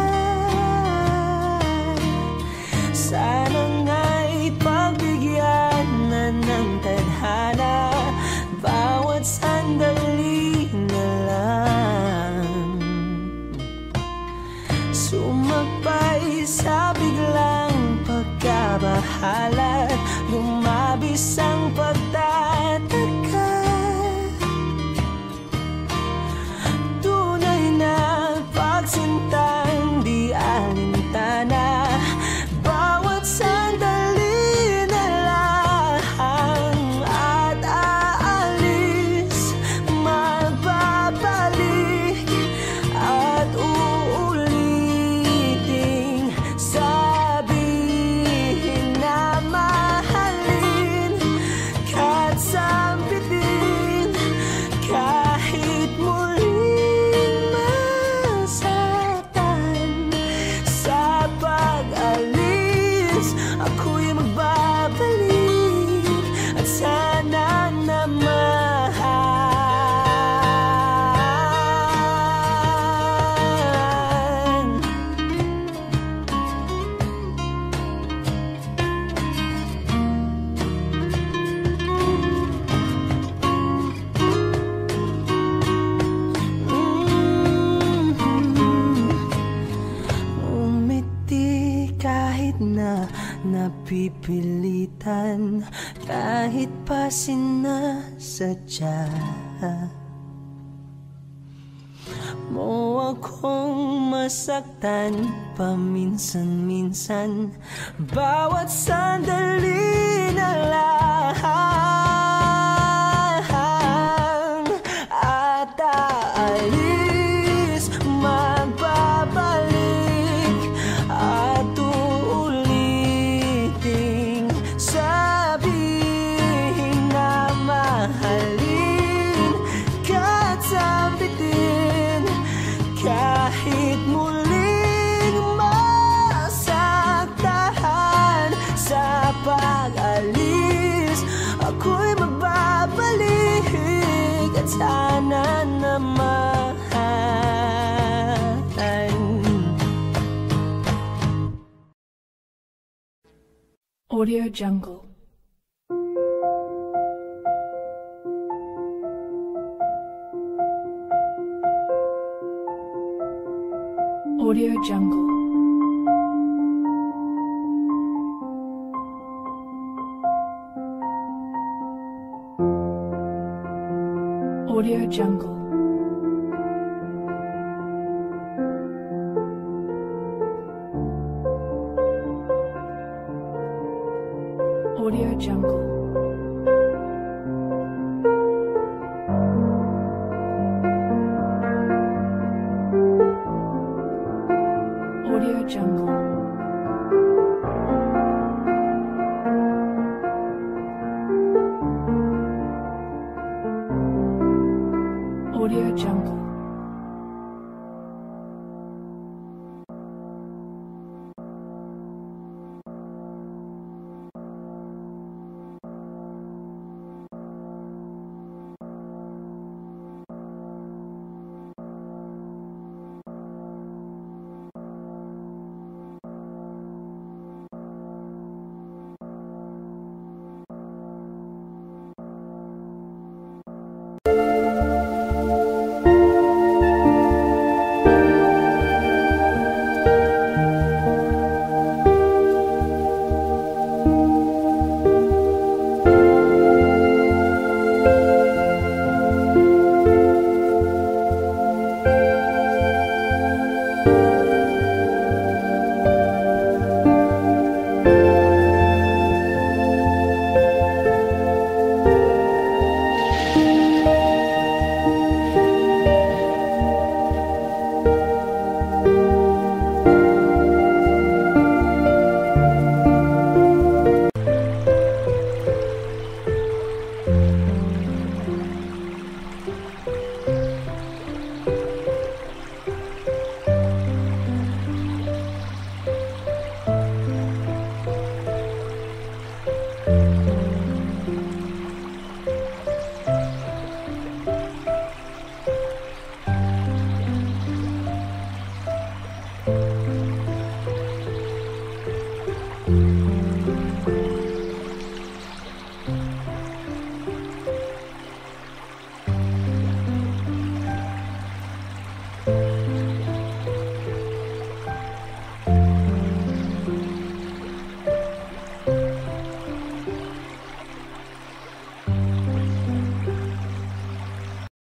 Sana nga'y pagbigyan na ng tadhana, bawat sandali na lang. Sumakbay sa biglang pagkabahala, lumabis ang pagtataka. Tunay na pagsintang di alintana, bawat sandali na lang. At aalis, magbabalik at uuliting sabihin na mahalin kahit sambitin, kahit muling masaktan. Sa pag-alis, ako'y magbabalik at sana naman umiti kahit na napipilitan, kahit pa sinasadya mo akong masaktan paminsan-minsan, bawat sandali na lang. At aalis, magbabalik at uuliting sabihin na mahalin kahit sambitin, kahit muling masaktan. Sa pag-alis, ako'y magbabalik at sana naman. Audio Jungle. Audio Jungle. Audio Jungle. Audio Jungle. Audio Jungle. Audio Jungle.